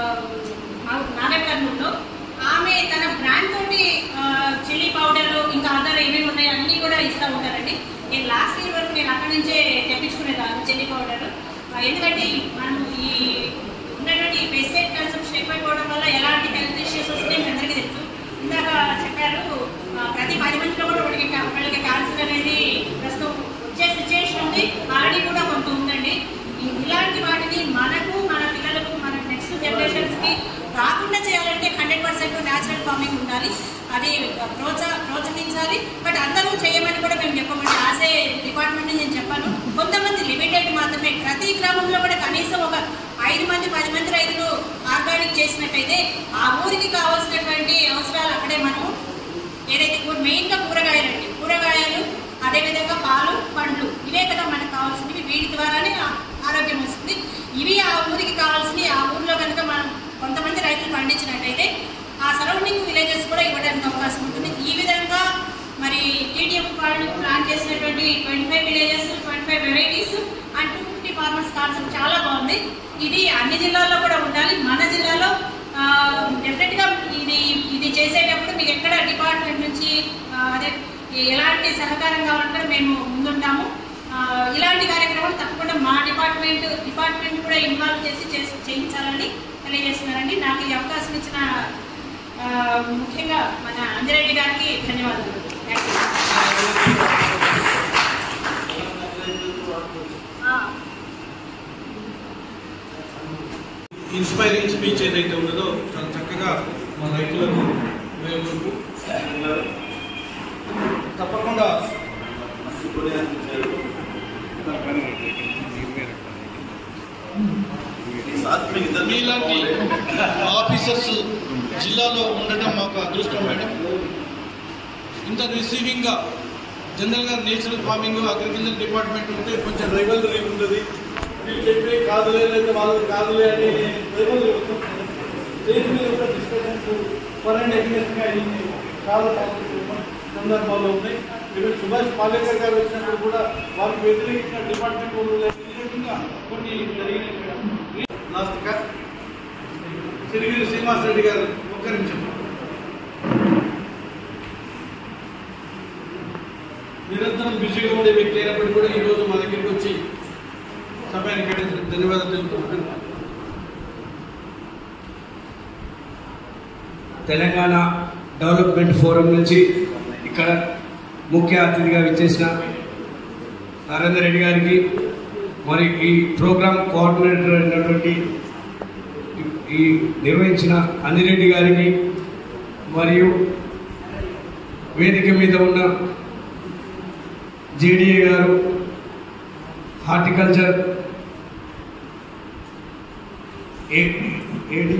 నాగర్ కర్నూలులో. ఆమె తన బ్రాండ్ తోటి చిల్లీ పౌడర్ ఇంకా అదర్ ఏమేమి ఉన్నాయో అన్ని కూడా ఇస్తూ ఉంటారండి. నేను లాస్ట్ ఇయర్ వరకు నేను అక్కడి నుంచే తెప్పించుకునేదాన్ని చిల్లీ పౌడర్. ఎందుకంటే మనం ఈ ఉన్నటువంటి పెస్టిసైడ్ కన్సంప్షన్ ఎక్కువైపోవడం వల్ల ఎలాంటి హెల్త్ ఇష్యూస్ వస్తే మీ అందరికీ తెలుసు. ఇందాక చెప్పారు ప్రతి పది మందిలో కూడా ఒకటికి వాళ్ళకి క్యాన్సర్ అనేది ప్రస్తుతం వచ్చే సిచ్యువేషన్ ఉంది. ఆల్రెడీ కూడా కొంత ఉందండి. ఇలాంటి వాటిని మనకు మన పిల్లలకు మన నెక్స్ట్ జనరేషన్స్ కి రాకుండా చేయాలంటే హండ్రెడ్ పర్సెంట్ న్యాచురల్ ఫార్మింగ్ ఉండాలి. అది ప్రోత్సా ప్రోత్సహించాలి. బట్ అందరూ చేయమని కూడా మేము చెప్పమండి. ఆసే డిపార్ట్మెంట్ నేను చెప్పాను. కొంతమంది లిమిటెడ్ మాత్రమే ప్రతి గ్రామంలో కూడా కనీసం ఒక ఐదు మంది పది మంది రైతులు ఆర్గానిక్ చేసినట్టయితే ఆ ఊరికి కావాల్సినటువంటి అవసరాలు అక్కడే మనము ఏదైతే మెయిన్ గా కూరగాయలండి కూరగాయలు అదేవిధంగా పాలు పండ్లు ఇవే కదా మనకు కావాల్సినవి. వీటి ద్వారానే ఆరోగ్యం వస్తుంది. ఇవి ఆ ఊరికి కావాల్సినవి ఆ ఊర్లో కనుక మనం కొంతమంది రైతులు పండించినట్టయితే ఆ సరౌండింగ్ విలేజెస్ కూడా ఇవ్వడానికి అవకాశం ఉంటుంది. ఈ విధంగా మరి టీడీఎఫ్ వాళ్ళు ప్లాన్ చేసినటువంటి twenty five villages twenty five varieties and two fifty farmers concept చాలా బాగుంది. ఇది అన్ని జిల్లాల్లో కూడా ఉండాలి. మన జిల్లాలో డెఫినెట్ గా ఇది ఇది చేసేటప్పుడు మీకు ఎక్కడ డిపార్ట్మెంట్ నుంచి అదే ఎలాంటి సహకారం కావాలంటే మేము ముందుంటాము. ఇలాంటి కార్యక్రమాలు తప్పకుండా మా డిపార్ట్మెంట్ డిపార్ట్మెంట్ కూడా ఇన్వాల్వ్ చేసి చేయించాలని తెలియజేస్తున్నారండి. నాకు ఈ అవకాశం ఇచ్చిన ముఖ్యంగా మన అంజరెడ్డి గారికి ధన్యవాదాలు. ఇన్స్పైరింగ్ స్పీచ్ ఏదైతే ఉన్నదో చాలా చక్కగా మా రైతులకు తప్పకుండా మీలాంటి ఆఫీసర్స్ జిల్లాలో ఉండటం మాకు అదృష్టం మేడం. ఇంత రిసీవింగ్గా జనరల్గా నేచురల్ ఫార్మింగ్ అగ్రికల్చర్ డిపార్ట్మెంట్ ఉంటే కొంచెం రైవల్రీ ఉంటుంది. వీళ్ళు చెప్పి కాదులే లేదా వాళ్ళు కాదులే అని రైవల్రీ ఉంటుంది. దేని మీద కూడా డిస్కషన్స్ ఫర్ అండ్ ఎగ్నెస్ట్గా అయింది చాలా సందర్భాల్లో ఉన్నాయి. ఇక్కడ సుభాష్ పాలేకర్ గారు వచ్చినప్పుడు కూడా వారికి వ్యతిరేకించిన డిపార్ట్మెంట్ వాళ్ళు వ్యతిరేకంగా కొన్ని జరిగినాయి. లాస్ట్గా సిరిగిరి శ్రీనివాస్ రెడ్డి గారు ఒక్క నిమిషం. నిరంతరం బిజీగా ఉండే వ్యక్తి అయినప్పటికీ కూడా ఈరోజు మా దగ్గరికి వచ్చి సమయాన్ని కేటాయించిన ధన్యవాదాలు తెలుపుతున్నాను. తెలంగాణ డెవలప్మెంట్ ఫోరం నుంచి ఇక్కడ ముఖ్య అతిథిగా విచ్చేసిన నరేందర్ రెడ్డి గారికి, మరి ఈ ప్రోగ్రామ్ కోఆర్డినేటర్ అయినటువంటి ఈ నిర్వహించిన అంజిరెడ్డి గారికి, మరియు వేదిక మీద ఉన్న జేడీఏ గారు, horticulture AD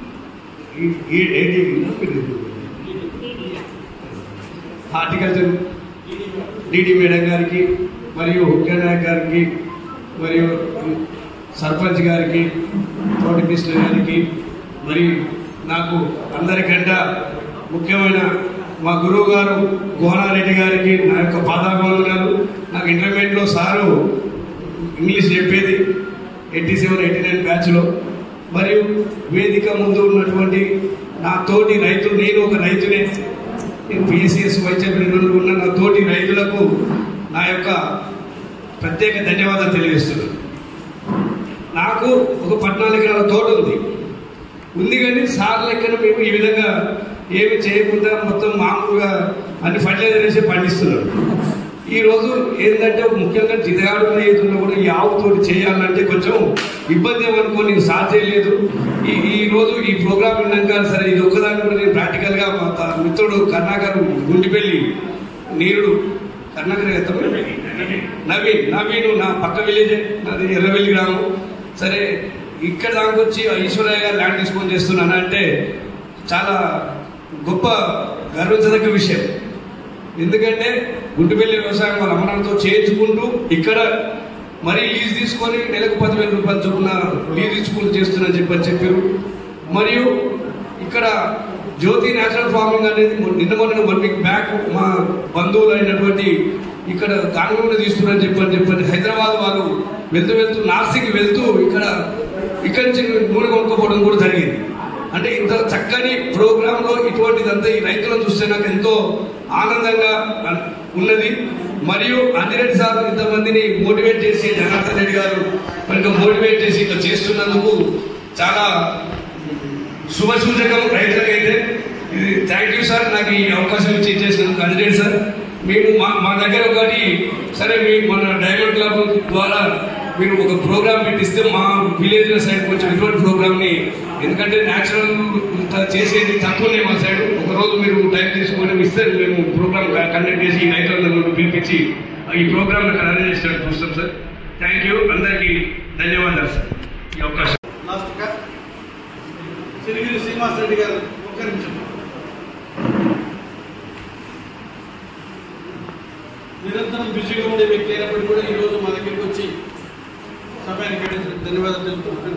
horticulture DD madam గారికి, మరియు హుక్యానాయక్ గారికి, మరియు సర్పంచ్ గారికి, తోటి మినిస్టర్ గారికి, మరి నాకు అందరికంటే ముఖ్యమైన మా గురువు గారు గోనారెడ్డి గారికి నా యొక్క పాదాభివందనాలు. నాకు ఇంటర్మీడియట్లో సారు ఇంగ్లీష్ చెప్పేది ఎయిటీ సెవెన్ ఎయిటీ నైన్ బ్యాచ్లో. మరియు వేదిక ముందు ఉన్నటువంటి నా తోటి రైతులు, నేను ఒక రైతునే, నేను పిఎస్సిఎస్ వైస్ చైర్మన్ ఉన్న నా తోటి రైతులకు నా యొక్క ప్రత్యేక ధన్యవాదాలు తెలియజేస్తున్నాను. నాకు ఒక పద్నాలుగు ఎకరాల తోట ఉంది ఉంది కానీ సార్ లెక్కన మేము ఈ విధంగా ఏమి చేయకుండా మొత్తం మామూలుగా అన్ని ఫర్టిలైజర్ వేసి పండిస్తున్నాం. ఈరోజు ఏంటంటే ముఖ్యంగా జితగాడు రైతుల్లో కూడా ఈ ఆవుతోటి చేయాలంటే కొంచెం ఇబ్బంది ఏమనుకో, నేను సార్ చేయలేదు. ఈ ఈరోజు ఈ ప్రోగ్రామ్ విన్నాక సరే ఇది ఒక్కదాన్ని కూడా నేను ప్రాక్టికల్గా మా మిత్రుడు కర్ణాకర్ గుండిపల్లి నీరుడు కర్ణాకర్ నవీన్ నవీన్ నా పక్క విలేజ్, నాది ఎర్రవెల్లి గ్రామం. సరే ఇక్కడ దానికి వచ్చి ఈశ్వరయ్య గారు ల్యాండ్ తీసుకొని చేస్తున్నాను అంటే చాలా గొప్ప గర్వించదగ్గ విషయం. ఎందుకంటే గుంటుపల్లి వ్యవసాయం వాళ్ళ అమ్మనంతో చేయించుకుంటూ ఇక్కడ మరీ లీజ్ తీసుకొని నెలకు పదివేల రూపాయలు చొప్పున లీజ్ ఇచ్చుకుంటూ చేస్తున్నారని చెప్పని చెప్పారు. మరియు ఇక్కడ జ్యోతి న్యాచురల్ ఫార్మింగ్ అనేది నిన్న మొన్న వన్ వీక్ బ్యాక్ మా బంధువులు అయినటువంటి ఇక్కడ దానిలో తీసుకున్నారని చెప్పని చెప్పని హైదరాబాద్ వాళ్ళు వెళ్తూ వెళ్తూ నార్సింగ్ వెళ్తూ ఇక్కడ ఇక్కడి నుంచి నూనె కొనుక్కోవడం కూడా జరిగింది. అంటే ఇంత చక్కని ప్రోగ్రాంలో ఇటువంటిదంతా ఈ రైతులను చూస్తే నాకు ఎంతో ఆనందంగా ఉన్నది. మరియు అంజిరెడ్డి సార్ ఇంతమందిని మోటివేట్ చేసి, జనార్దన్ రెడ్డి గారు మనకు మోటివేట్ చేసి ఇట్లా చేస్తున్నందుకు చాలా శుభసూచకం రైతులకైతే. ఇది థ్యాంక్ యూ సార్, నాకు ఈ అవకాశం ఇచ్చి ఇచ్చేసినందుకు అంజిరెడ్డి సార్. మేము మా మా దగ్గర ఒకటి సరే మీ మన డైమండ్ క్లబ్ ద్వారా మీరు ఒక ప్రోగ్రామ్ పెట్టిస్తే మా విలేజ్ సైడ్ కొంచెం ఇటువంటి ప్రోగ్రామ్ని, ఎందుకంటే న్యాచురల్ చేసేది తక్కువనే మా సైడ్, ఒకరోజు మీరు టైం తీసుకొని ఇస్తే మేము ప్రోగ్రామ్ కండక్ట్ చేసి ఈ రైతులందరూ పిలిపించి ఈ ప్రోగ్రామ్ ఇక్కడ అరేంజ్ చేసినట్టు చూస్తాం సార్. థ్యాంక్ యూ, అందరికీ ధన్యవాదాలు సార్ ఈ అవకాశం. లాస్ట్గా సిరిగిరి శ్రీనివాస్ రెడ్డి గారు ఒక్క నిమిషం. నిరంతరం బిజీగా ఉండే వ్యక్తి అయినప్పటికీ కూడా ఈరోజు మా దగ్గరికి వచ్చి సమయాన్ని కేటాయించిన ధన్యవాదాలు తెలుపుతున్నాను.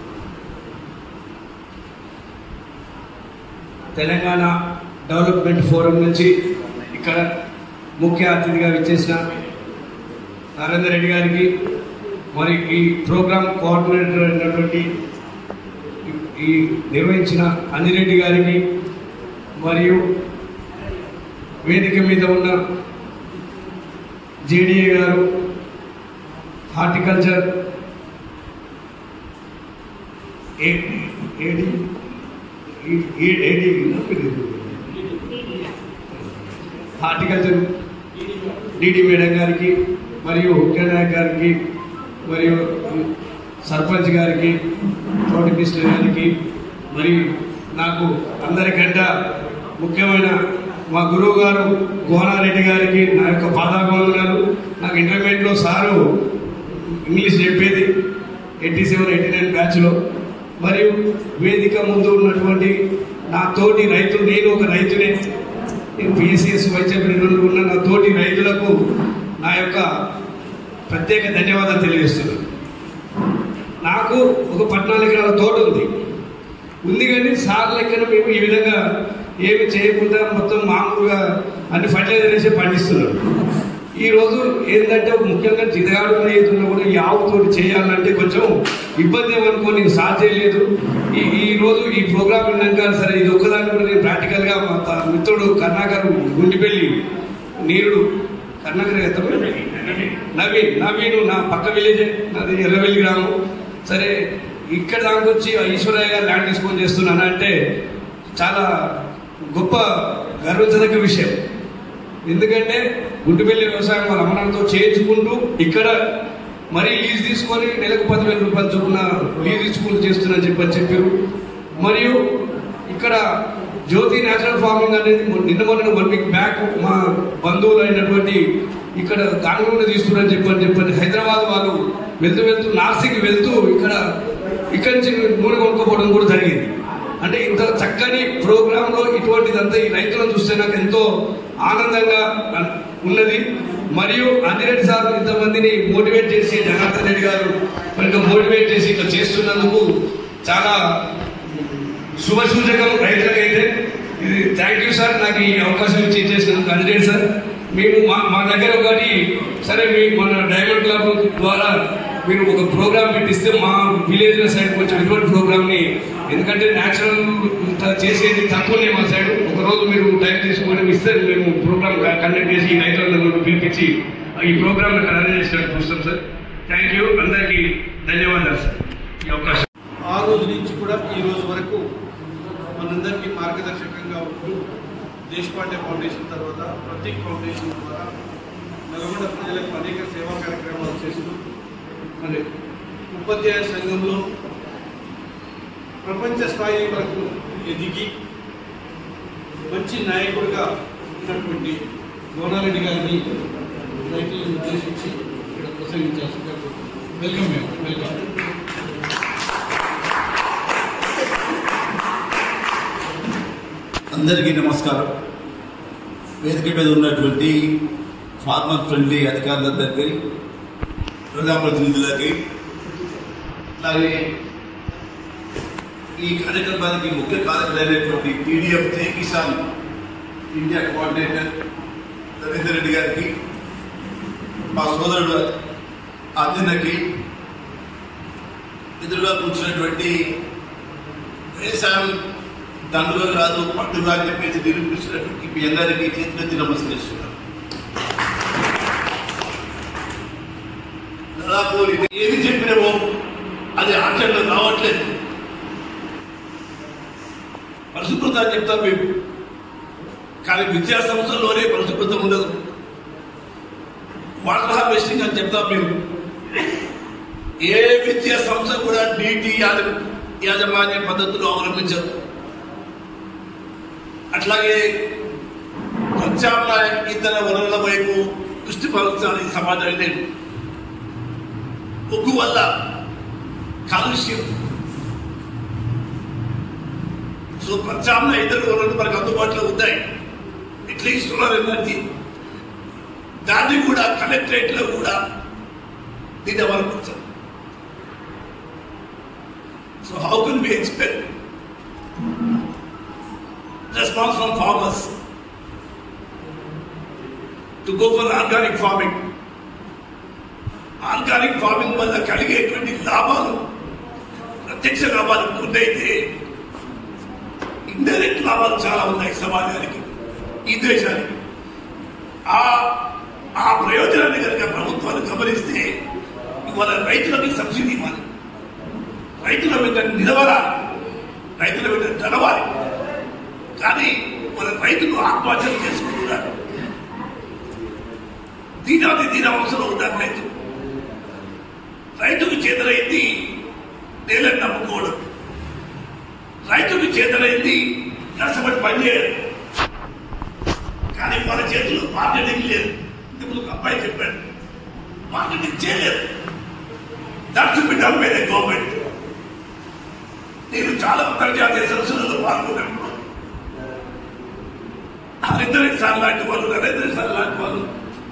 తెలంగాణ డెవలప్మెంట్ ఫోరం నుంచి ఇక్కడ ముఖ్య అతిథిగా విచ్చేసిన నరేందర్ రెడ్డి గారికి, మరి ఈ ప్రోగ్రామ్ కోఆర్డినేటర్ అయినటువంటి ఈ నిర్వహించిన అంజిరెడ్డి గారికి, మరియు వేదిక మీద ఉన్న జేడీఏ గారు, horticulture AD horticulture DD madam గారికి, మరియు హుక్యానాయక్ గారికి, మరియు సర్పంచ్ గారికి, తోటి మినిస్టర్ గారికి, మరి నాకు అందరికంటే ముఖ్యమైన మా గురువు గారు గోనారెడ్డి గారికి నా యొక్క పాదాభివందనాలు. నాకు ఇంటర్మీడియట్లో సారు ఇంగ్లీష్ చెప్పేది ఎయిటీ సెవెన్ ఎయిటీ నైన్ బ్యాచ్లో. మరియు వేదిక ముందు ఉన్నటువంటి నా తోటి రైతులు, నేను ఒక రైతునే, పిఎస్సిఎస్ వైస్ చైర్మన్ ఉన్న నా తోటి రైతులకు నా యొక్క ప్రత్యేక ధన్యవాదాలు తెలియజేస్తున్నాను. నాకు ఒక పద్నాలుగు ఎకరాల తోట ఉంది ఉంది కానీ సార్ లెక్కన మేము ఈ విధంగా ఏమి చేయకుండా మొత్తం మామూలుగా అన్ని ఫర్టిలైజర్ వేసి పండిస్తున్నాం. ఈరోజు ఏంటంటే ముఖ్యంగా జితగాడు రైతుల్లో కూడా ఈ ఆవుతోటి చేయాలంటే కొంచెం ఇబ్బంది ఏమనుకో నేను సార్ చేయలేదు. ఈ ఈ రోజు ఈ ప్రోగ్రామ్ విన్నాక సరే ఇది ఒక్కదాన్ని కూడా నేను ప్రాక్టికల్గా మా మిత్రుడు కర్ణాకర్ గుండిపల్లి నీరుడు కర్ణాకర్ నవీన్ నవీన్ నా పక్క విలేజ్ నాది ఎర్రవెల్లి గ్రామం. సరే ఇక్కడ దానికి వచ్చి ఈశ్వరయ్య గారు ల్యాండ్ తీసుకొని చేస్తున్నాను అంటే చాలా గొప్ప గర్వించదగ్గ విషయం. ఎందుకంటే గుంటుపల్లి వ్యవసాయం వాళ్ళ అమ్మనంతో చేయించుకుంటూ ఇక్కడ మరీ లీజ్ తీసుకొని నెలకు పదివేల రూపాయలు చొప్పున లీజ్ ఇచ్చుకుంటూ చేస్తున్నా చెప్పని చెప్పారు. మరియు ఇక్కడ జ్యోతి న్యాచురల్ ఫార్మింగ్ అనేది నిన్న మొన్న వన్ వీక్ బ్యాక్ మా బంధువులు అయినటువంటి ఇక్కడ గాంగూరుని తీస్తున్నారని చెప్పని చెప్పని హైదరాబాద్ వాళ్ళు వెళ్తూ వెళ్తూ నాసిక్ వెళ్తూ ఇక్కడ ఇక్కడి నుంచి నూనె కొనుక్కోపోవడం కూడా జరిగింది. అంటే ఇంత చక్కని ప్రోగ్రామ్ లో ఇటువంటిదంతా ఈ రైతులను చూస్తే నాకు ఎంతో ఆనందంగా ఉన్నది. మరియు అంజిరెడ్డి సార్ ఇంతమందిని మోటివేట్ చేసి జనార్దన్ రెడ్డి గారు మనకు మోటివేట్ చేసి ఇట్లా చేస్తున్నందుకు చాలా శుభ సూచకం రైతులకైతే. ఇది థ్యాంక్ యూ సార్, నాకు ఈ అవకాశం ఇచ్చి చేసినందుకు అంజిరెడ్డి సార్. మేము మా మా దగ్గర ఒకటి సరే మీ మన డైమండ్ క్లబ్ ద్వారా మీరు ఒక ప్రోగ్రామ్ పెట్టిస్తే మా విలేజ్ సైడ్ కొంచెం ఇటువంటి ప్రోగ్రామ్ని, ఎందుకంటే న్యాచురల్ చేసేది తక్కువనే మా సైడ్, ఒకరోజు మీరు టైం తీసుకొని ఇస్తే మేము ప్రోగ్రామ్ కండక్ట్ చేసి ఈ రైతులందరూ పిలిపించి ఈ ప్రోగ్రామ్ అక్కడ అరేంజ్ చేసినట్టు చూస్తాం సార్. థ్యాంక్ యూ, అందరికీ ధన్యవాదాలు సార్ ఈ అవకాశం. ఆ రోజు నుంచి కూడా ఈ రోజు వరకు మనందరికీ మార్గదర్శకంగా ఉంటూ దేశపాండే ఫౌండేషన్ తర్వాత ప్రతీక్ ఫౌండేషన్ ద్వారా నల్గొండ ప్రజలకు అనేక సేవా కార్యక్రమాలు చేస్తూ మరి ఉపాధ్యాయ సంఘంలో ప్రపంచ స్థాయి వరకు ఎదిగి మంచి నాయకుడిగా ఉన్నటువంటి గోనారెడ్డి గారిని రైతులను ఉద్దేశించి ఇక్కడ ప్రసంగించాల్సిందిగా వెల్కమ్ వెల్కమ్. అందరికీ నమస్కారం. వేదిక మీద ఉన్నటువంటి ఫార్మర్ ఫ్రెండ్లీ అధికారులందరికీ, ప్రజాప్రతినిధులకి, అలాగే ఈ కార్యక్రమానికి ముఖ్య కార్యక్రమైనటువంటి TDF Jai Kisan India coordinator Ravinder Reddy గారికి, మా సోదరుడు అర్జునకి, ఎదురుగా కూర్చున్నటువంటి వ్యవసాయం దండుగా కాదు పట్టుగా అని చెప్పేసి నిరూపించినటువంటి మీ అందరికీ చేతులెత్తి నమస్కరిస్తున్నాను. దాదాపు ఏది చెప్పినామో అది ఆచరణలో రావట్లేదు. పరిశుభ్రత అని చెప్తాం మేము, కానీ విద్యా సంస్థల్లోనే పరిశుభ్రత ఉండదు. వాటర్ హార్వెస్టింగ్ అని చెప్తాం మేము, ఏ విద్యా సంస్థ కూడా నీటి యాజమాన్య పద్ధతులు అవలంబించదు. అట్లాగే ప్రత్యామ్నాయ ఇతర వనరుల వైపు దృష్టి పరచాలని సమాజం లేదు. ఉగ్గు వల్ల కాలుష్యం, సో ప్రత్యామ్నాయ ఇతర వనరులు మనకు అందుబాటులో ఉన్నాయి. ఇట్లా సోలార్ ఎనర్జీ, దాన్ని కూడా కలెక్టరేట్ లో కూడా దీన్ని అవలంబించాలి. So how can we expect response from farmers to go for organic farming? Organic farming వల్ల కలిగేటువంటి లాభాలు, ప్రత్యక్ష లాభాలు పూర్తయితే ఇండైరెక్ట్ లాభాలు చాలా ఉన్నాయి సమాజానికి, ఈ దేశానికి. ఆ ఆ ప్రయోజనాన్ని కనుక ప్రభుత్వాలు గమనిస్తే ఇవాళ రైతులకి సబ్సిడీ ఇవ్వాలి, రైతుల మీద నిలబడాలి, రైతుల మీద నడవాలి. కానీ మన రైతులు ఆత్మహత్యలు చేసుకుంటున్నారు. దీనాది దీన అవసరం ఉన్నారు రైతు. రైతుకు చేతనైంది నేలను నమ్ముకోవడం, రైతుకు చేతనైంది కష్టపడి పనిచేయడం. కానీ మన చేతులు మార్కెటింగ్ లేదు. ఇప్పుడు ఒక అబ్బాయి చెప్పాడు, మార్కెటింగ్ చేయలేదు. That's be done by the government. నేను చాలా అంతర్జాతీయ సంస్థలలో పాల్గొన్నప్పుడు ఆ వాళ్ళిద్దరికి సార్ లాంటి వాళ్ళు నరేంద్ర సార్ లాంటి వాళ్ళు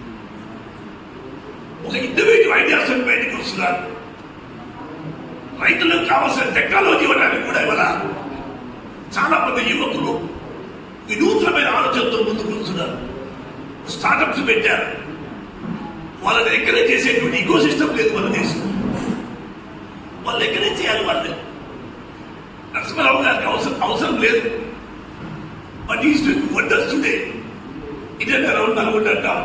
ఒక ఇండివిజువల్ ఐడియాస్ బయటకు వస్తున్నారు. రైతులకు కావాల్సిన టెక్నాలజీ ఇవ్వడానికి కూడా ఇవాళ చాలా మంది యువకులు వినూత్నమైన ఆలోచనతో ముందుకు వస్తున్నారు. స్టార్టప్స్ పెట్టారు. వాళ్ళని ఎంకరేజ్ చేసేటువంటి ఈకో సిస్టమ్ లేదు మన దేశం. వాళ్ళు ఎంకరేజ్ చేయాలి. వాళ్ళని నరసింహారావు గారికి అవసరం అవసరం లేదు. But is doing wonders today in and around Nalgonda town.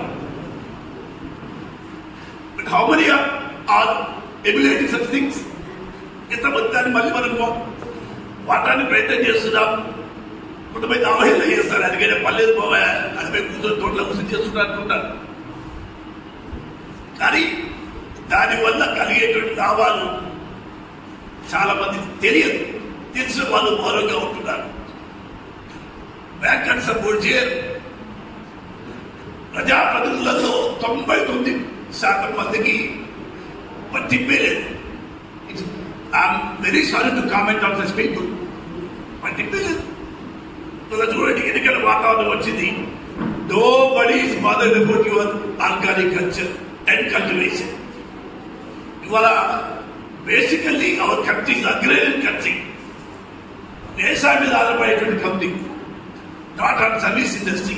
But how many are abetting such things? ఎంతమంది దాన్ని మళ్ళీ మనం వాటాన్ని ప్రయత్నం చేస్తున్నాం. కొంతమంది అవహేళన చేస్తారు. అందుకనే పర్లేదు పోవా, అది మేము కూర్చొని తోటలో కూర్చొని చేస్తున్నారు అనుకుంటారు. కానీ దానివల్ల కలిగేటువంటి లాభాలు చాలా మంది తెలియదు. తెలిసిన వాళ్ళు మౌనంగా ఉంటున్నారు. బ్యాంక్ అండ్ సపోర్ట్ చేయరు. ప్రజాప్రతినిధులతో తొంభై తొమ్మిది శాతం మందికి పట్టింపే లేదు. I'm very sorry to comment on such people. పట్టింపే లేదు. చూడండి, ఎన్నికల వాతావరణం వచ్చింది. Nobody is bothered about your organic culture and cultivation. ఇవాళ basically our country is agrarian country. వ్యవసాయం మీద ఆధారపడేటువంటి company, not on service industry.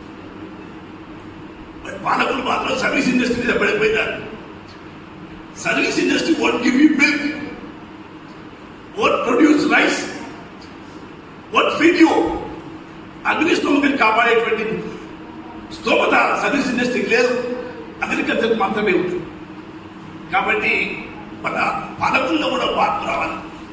పాలకులు మాత్రం సర్వీస్ ఇండస్ట్రీ మీద పడిపోయినారు. Service industry won't give you milk, won't produce rice, won't feed you. అగ్ని స్తోమతని కాపాడేటువంటి స్తోమత సర్వీస్ ఇండస్ట్రీకి లేదు. అగ్రికల్చర్ మాత్రమే ఉంది. కాబట్టి మన పాలకుల్లో కూడా మార్పు రావాలి.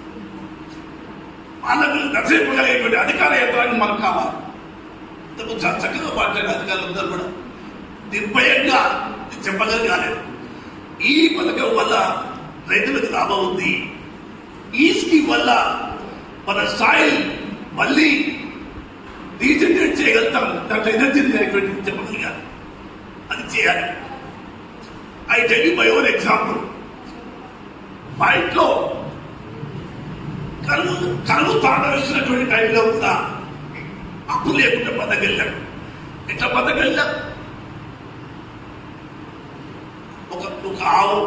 పాలకులు దర్శింపగలిగేటువంటి అధికార యంత్రాన్ని మనకు కావాలి. ఇంతకు చక్కగా మాట్లాడే అధికారులు అందరూ కూడా నిర్భయంగా చెప్పగలగాలి. ఈ పథకం వల్ల రైతులకు లాభం ఉంది. ఈ స్కీమ్ వల్ల మన సాయిల్ మళ్ళీ రీజనరేట్ చేయగలుగుతాం. దాంట్లో ఎనర్జీ చెప్పగలిగారు. అది చేయాలి. I tell you my own example. మా ఇంట్లో కరువు కరువు తాండవిస్తున్నటువంటి టైంలో కూడా అప్పు లేకుండా బతకెళ్ళాం. ఎట్లా బతకెళ్ళాం? ఒక ఒక ఆవు,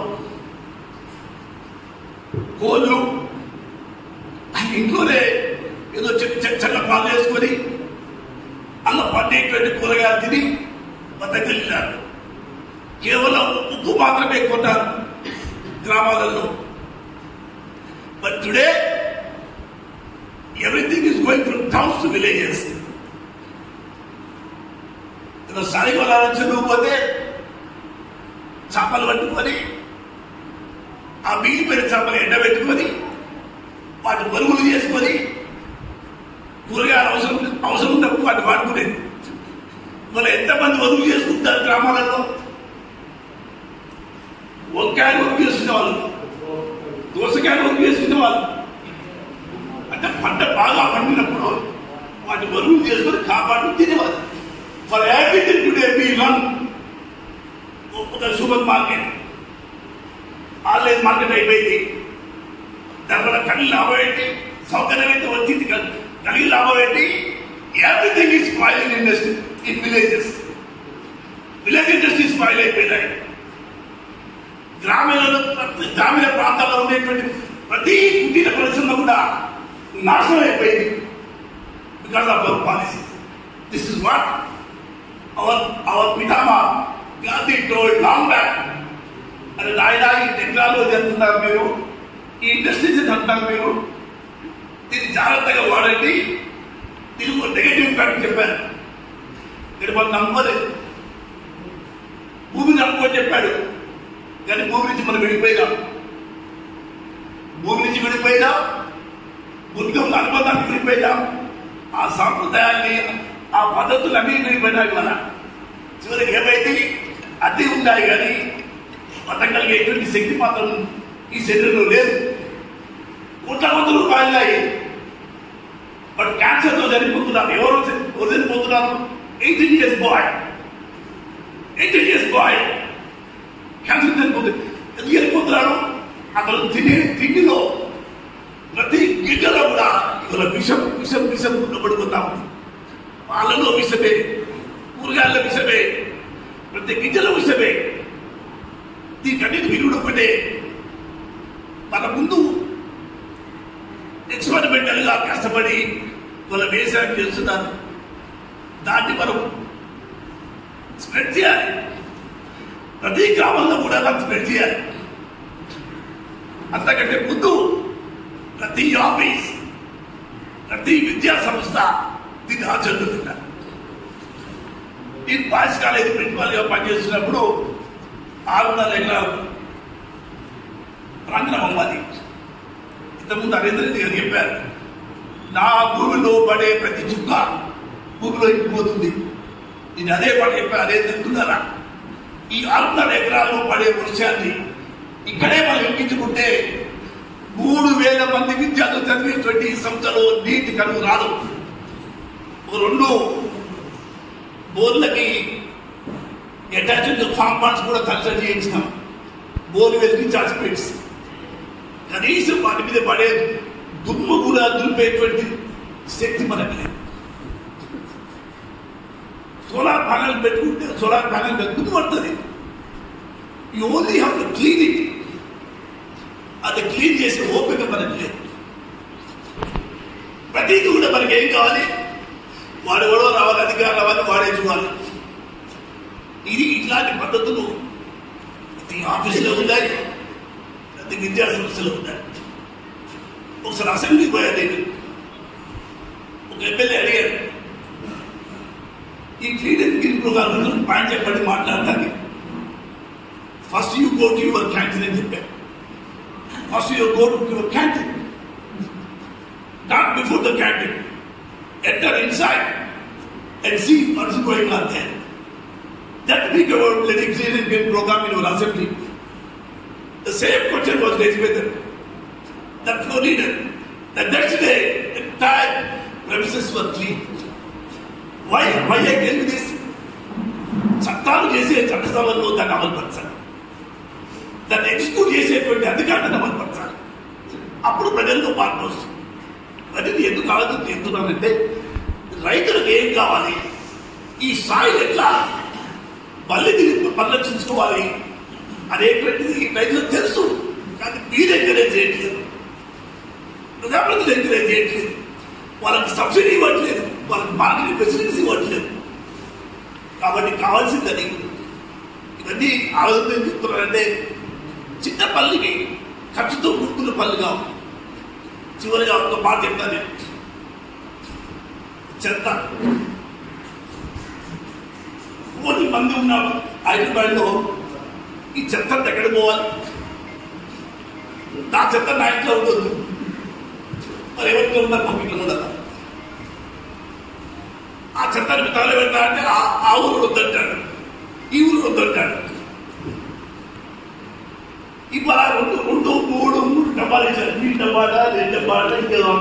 కోళ్ళు ఇంట్లోనే ఏదో చిన్న చిన్న పాలు వేసుకొని అలా పండేటువంటి కూరగాయలు తిని బతకెళ్ళినారు. కేవలం ఉప్పు మాత్రమే కొన్నారు గ్రామాలలో. But today everything is going from towns to villages. సాయిగోళాల చెరువు పోతే చేపలు పట్టుకొని ఆ మిగిలిపోయిన చేపలు ఎండబెట్టుకొని వాటి బరువులు చేసుకొని కూరగాయలు అవసరం అవసరం ఉన్నప్పుడు వాటిని వాడుకునేది. మరి ఎంతమంది వదులు చేసుకుంటారు గ్రామాలలో? వంకాయలు వదులు చేసుకునే వాళ్ళు, దోసకాయలు వదులు చేసుకునే వాళ్ళు. అంటే పంట బాగా పండినప్పుడు వాటి బరువులు చేసుకొని కాపాడు తినేవాళ్ళు. For everything today we run ఒక సూపర్ మార్కెట్, ఆన్లైన్ మార్కెట్ అయిపోయింది. దానివల్ల కలిగి లాభం ఏంటి? సౌకర్యం అయితే వచ్చింది. కలిగి లాభం ఏంటి? Everything is spoil in industry in villages. Village industry spoil అయిపోయినాయి. గ్రామీణ గ్రామీణ ప్రాంతాల్లో ఉండేటువంటి ప్రతి కుటీర పరిశ్రమ కూడా నాశనం అయిపోయింది because of our policy. This is what our our పితామా గాంధీ టోల్డ్ లాంగ్ బ్యాక్. అరే నాయన, ఈ టెక్నాలజీ అంటున్నారు మీరు, ఈ ఇండస్ట్రీస్ అంటున్నారు మీరు, దీన్ని జాగ్రత్తగా వాడండి. దీనికి ఒక నెగటివ్ ఇంపాక్ట్ చెప్పారు. మీరు మనం నమ్మలేదు. భూమిని నమ్ముకొని చెప్పాడు, కానీ భూమి నుంచి మనం విడిపోయినాం. భూమి నుంచి విడిపోయినాం, బుద్ధం అనుబంధాన్ని విడిపోయినాం, ఆ సాంప్రదాయాన్ని ఆ పద్ధతులు అన్నీ విడిపోయినాయి. మన చివరికి ఏమైంది? అన్నీ ఉన్నాయి కానీ బతకగలిగేటువంటి శక్తి మాత్రం ఈ శరీరంలో లేదు. కోట్ల మంది రూపాయలు బట్ క్యాన్సర్ తో చనిపోతున్నారు. ఎవరు ఎవరు చనిపోతున్నారు? Eighteen years boy eighteen years boy cancer చనిపోతుంది. ఎందుకు చనిపోతున్నారు? అతను తినే తిండిలో ప్రతి గిడ్డలో కూడా ఇవాళ విషం విషం విషం ఉండబడిపోతా ఉంది. వాళ్ళలో విషమే, కూరగాయల విషయమే, ప్రతి గింజల విషయమే. దీనికన్నిటి విలువడు ఒకటే. మన ముందు ఎక్స్పెరిమెంటల్ గా కష్టపడి వాళ్ళ వ్యవసాయం చేస్తున్నారు. దాన్ని మనం స్ప్రెడ్ చేయాలి. ప్రతి గ్రామంలో కూడా దాన్ని స్ప్రెడ్ చేయాలి. అంతకంటే ముందు ప్రతి ఆఫీస్, ప్రతి విద్యా సంస్థ దీన్ని ఆచరిస్తున్నారు. నేను బాయ్స్ కాలేజీ ప్రిన్సిపాల్ గా పనిచేస్తున్నప్పుడు ఆరున్నర ఎకరాలు ప్రాంగణం అవ్వాలి. ఇంతకుముందు నరేంద్ర రెడ్డి గారు చెప్పారు, నా భూమిలో పడే ప్రతి చుక్క భూమిలో ఇంకిపోతుంది. నేను అదే పాట చెప్పాను. అదే తెలుస్తున్నారా? ఈ ఆరున్నర ఎకరాల్లో పడే వర్షాన్ని ఇక్కడే మనం ఎక్కించుకుంటే మూడు వేల మంది విద్యార్థులు చదివేటువంటి సంస్థలో నీటి కరువు రాదు. రెండు బోర్లకి అటాచ్డ్ ఫామ్ పార్ట్స్ కూడా కన్స్ట్రక్ట్ చేయించినాం. Bore well recharge pits. కనీసం వాటి మీద పడే దుమ్ము కూడా దులిపేటువంటి శక్తి మనకు లేదు. సోలార్ ప్యానల్ పెట్టుకుంటే సోలార్ ప్యానల్ పెట్టుకుంటూ పడుతుంది. You only have to clean it. అది క్లీన్ చేసే ఓపిక మనకు లేదు. ప్రతిదీ కూడా మనకి ఏం కావాలి? వాడు గొడవ రావాలి, అధికారులు రావాలి, వాడే చూడాలి. ఇది ఇట్లాంటి పద్ధతులు ప్రతి ఆఫీసులో ఉన్నాయి, ప్రతి విద్యా సంస్థలో ఉన్నాయి. ఒకసారి అసెంబ్లీకి పోయా నేను. ఒక ఎమ్మెల్యే అడిగారు, ఈ clean and clean program point చెప్పండి మాట్లాడటానికి. First you go to your canteen అని చెప్పారు. First you go to your canteen, not before the canteen. Enter inside and see what's going on there. That big about letting clean and clean program in your assembly. The same question was raised with them. That floor leader. The next day, the entire premises were clean. Why? Why I tell you this? చట్టాలు చేసే చట్టసభల్లో దాన్ని అమలుపరచాలి. దాన్ని execute చేసేటువంటి అధికారులను అమలుపరచాలి. అప్పుడు ప్రజలతో మార్పు వస్తుంది. అది ఎందుకు ఆలోచన చేస్తున్నానంటే, రైతులకు ఏం కావాలి, ఈ స్థాయిలు ఎట్లా మళ్ళీ తిరిగి పరిరక్షించుకోవాలి అనేటువంటిది రైతులకు తెలుసు. కానీ మీరు ఎంకరేజ్ చేయట్లేదు, ప్రజాప్రతినిధులు ఎంకరేజ్ చేయట్లేదు, వాళ్ళకి సబ్సిడీ ఇవ్వట్లేదు, వాళ్ళకి మార్కెటింగ్ ఫెసిలిటీస్ ఇవ్వట్లేదు. కాబట్టి కావాల్సిందని ఇవన్నీ ఆలోచన ఏం చెప్తున్నారంటే, చిన్న పల్లికి ఖర్చుతో కూడుకున్న పల్లి కావాలి. చివరిగా ఒక మాట చెప్తాను నేను. చెత్త కోటి మంది ఉన్నారు హైదరాబాద్లో. ఈ చెత్త ఎక్కడ పోవాలి? నా చెత్త నా ఇంట్లో ఉంటుంది, మరి ఎవరితో ఉన్నారు పంపిణీ ఉండదు. ఆ చెత్తని తగల పెడతా అంటే ఆ ఊరు వద్దంటాడు, ఈ ఊరు వద్దంటాడు. ఇవాళ రెండు రెండు మూడు మూడు డబ్బాలు ఇచ్చారు. మీ డబ్బాలా, రెండు డబ్బాలా, ఇంకేదో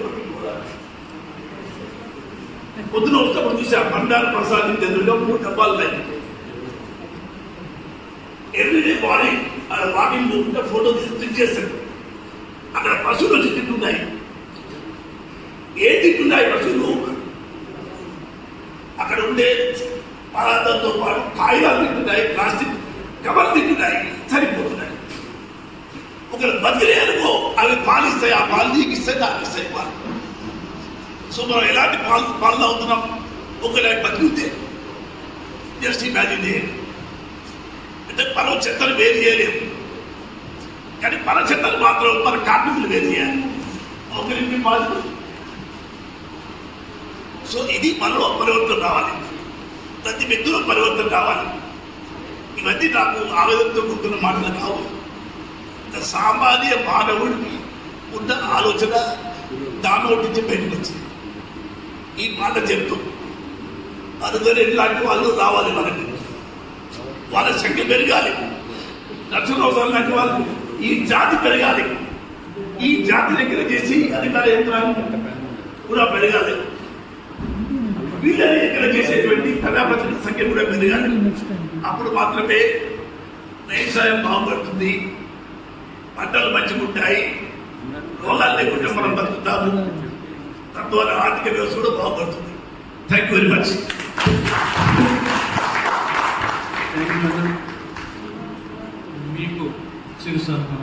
పొద్దున వస్తప్పుడు చూసా బండారు ప్రసాద్ ఎదురుగా మూడు డబ్బాలు ఉన్నాయి. ఎవ్రీడే మార్నింగ్ అక్కడ వాకింగ్ పోతుంటే ఫోటో తీసి క్లిక్ చేస్తాడు. అక్కడ పశువులు వచ్చి తింటున్నాయి. ఏం తింటున్నాయి పశువులు? అక్కడ ఉండే పదార్థంతో పాటు కాగితాలు తింటున్నాయి, ప్లాస్టిక్ కవర్లు తింటున్నాయి, సరిపోతున్నాయి. ఒకరు బతికిలే అనుకో, అవి పాలిస్తాయి. ఆ పాలు నీకు ఇస్తాయి, నాకు ఇస్తాయి పాలు. సో మనం ఎలాంటి పాలు పాలు తాగుతున్నాం? ఒకరు బతికితే జస్ట్ ఇమాజిన్ చేయండి. అంటే మనం చెత్తను వేరు చేయలేము, కానీ మన చెత్తను మాత్రం మన కార్మికులు వేరు చేయాలి. ఒకరికి బాధ్యత. సో ఇది మనలో పరివర్తన రావాలి, ప్రతి వ్యక్తిలో పరివర్తన రావాలి. ఇవన్నీ నాకు ఆవేదనతో కూడుకున్న మాటలు కావు. సామాన్య మానవుడికి ఉన్న ఆలోచన దాని నుంచి బయటకు వచ్చింది. ఈ మాట చెప్తూ అందుకని ఇలాంటి వాళ్ళు రావాలి, మనకి వాళ్ళ సంఖ్య పెరగాలి. నరసింహరావు లాంటి వాళ్ళు, ఈ జాతి పెరగాలి. ఈ జాతి దగ్గర చేసి అధికార యంత్రాన్ని కూడా పెరగాలి. వీళ్ళని దగ్గర చేసేటువంటి ప్రజాప్రతినిధుల సంఖ్య కూడా పెరగాలి. అప్పుడు మాత్రమే వ్యవసాయం బాగుపడుతుంది, పంటలు మంచిగా ఉంటాయి, రోగాలు లేకుండా మనం బతుకుతాము. తద్వారా ఆర్థిక వ్యవస్థ కూడా బాగుపడుతుంది. Thank you very much. మీకు చిరుసత్వం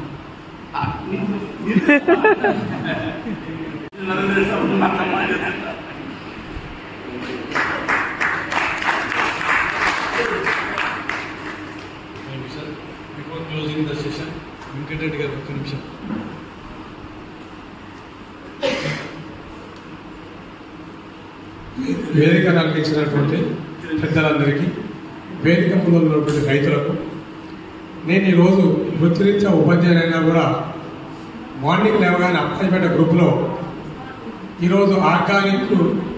sir. Before closing the session Venkatareddy గారు ఒక్క నిమిషం. వేదిక నడిపించినటువంటి పెద్దలందరికీ, వేదిక ముందు ఉన్నటువంటి రైతులకు, నేను ఈరోజు వృత్తిరీత్యా ఉపాధ్యాయులైనా కూడా మార్నింగ్ లేవగానే అప్పాజిపేట గ్రూప్లో ఈరోజు ఆర్గానిక్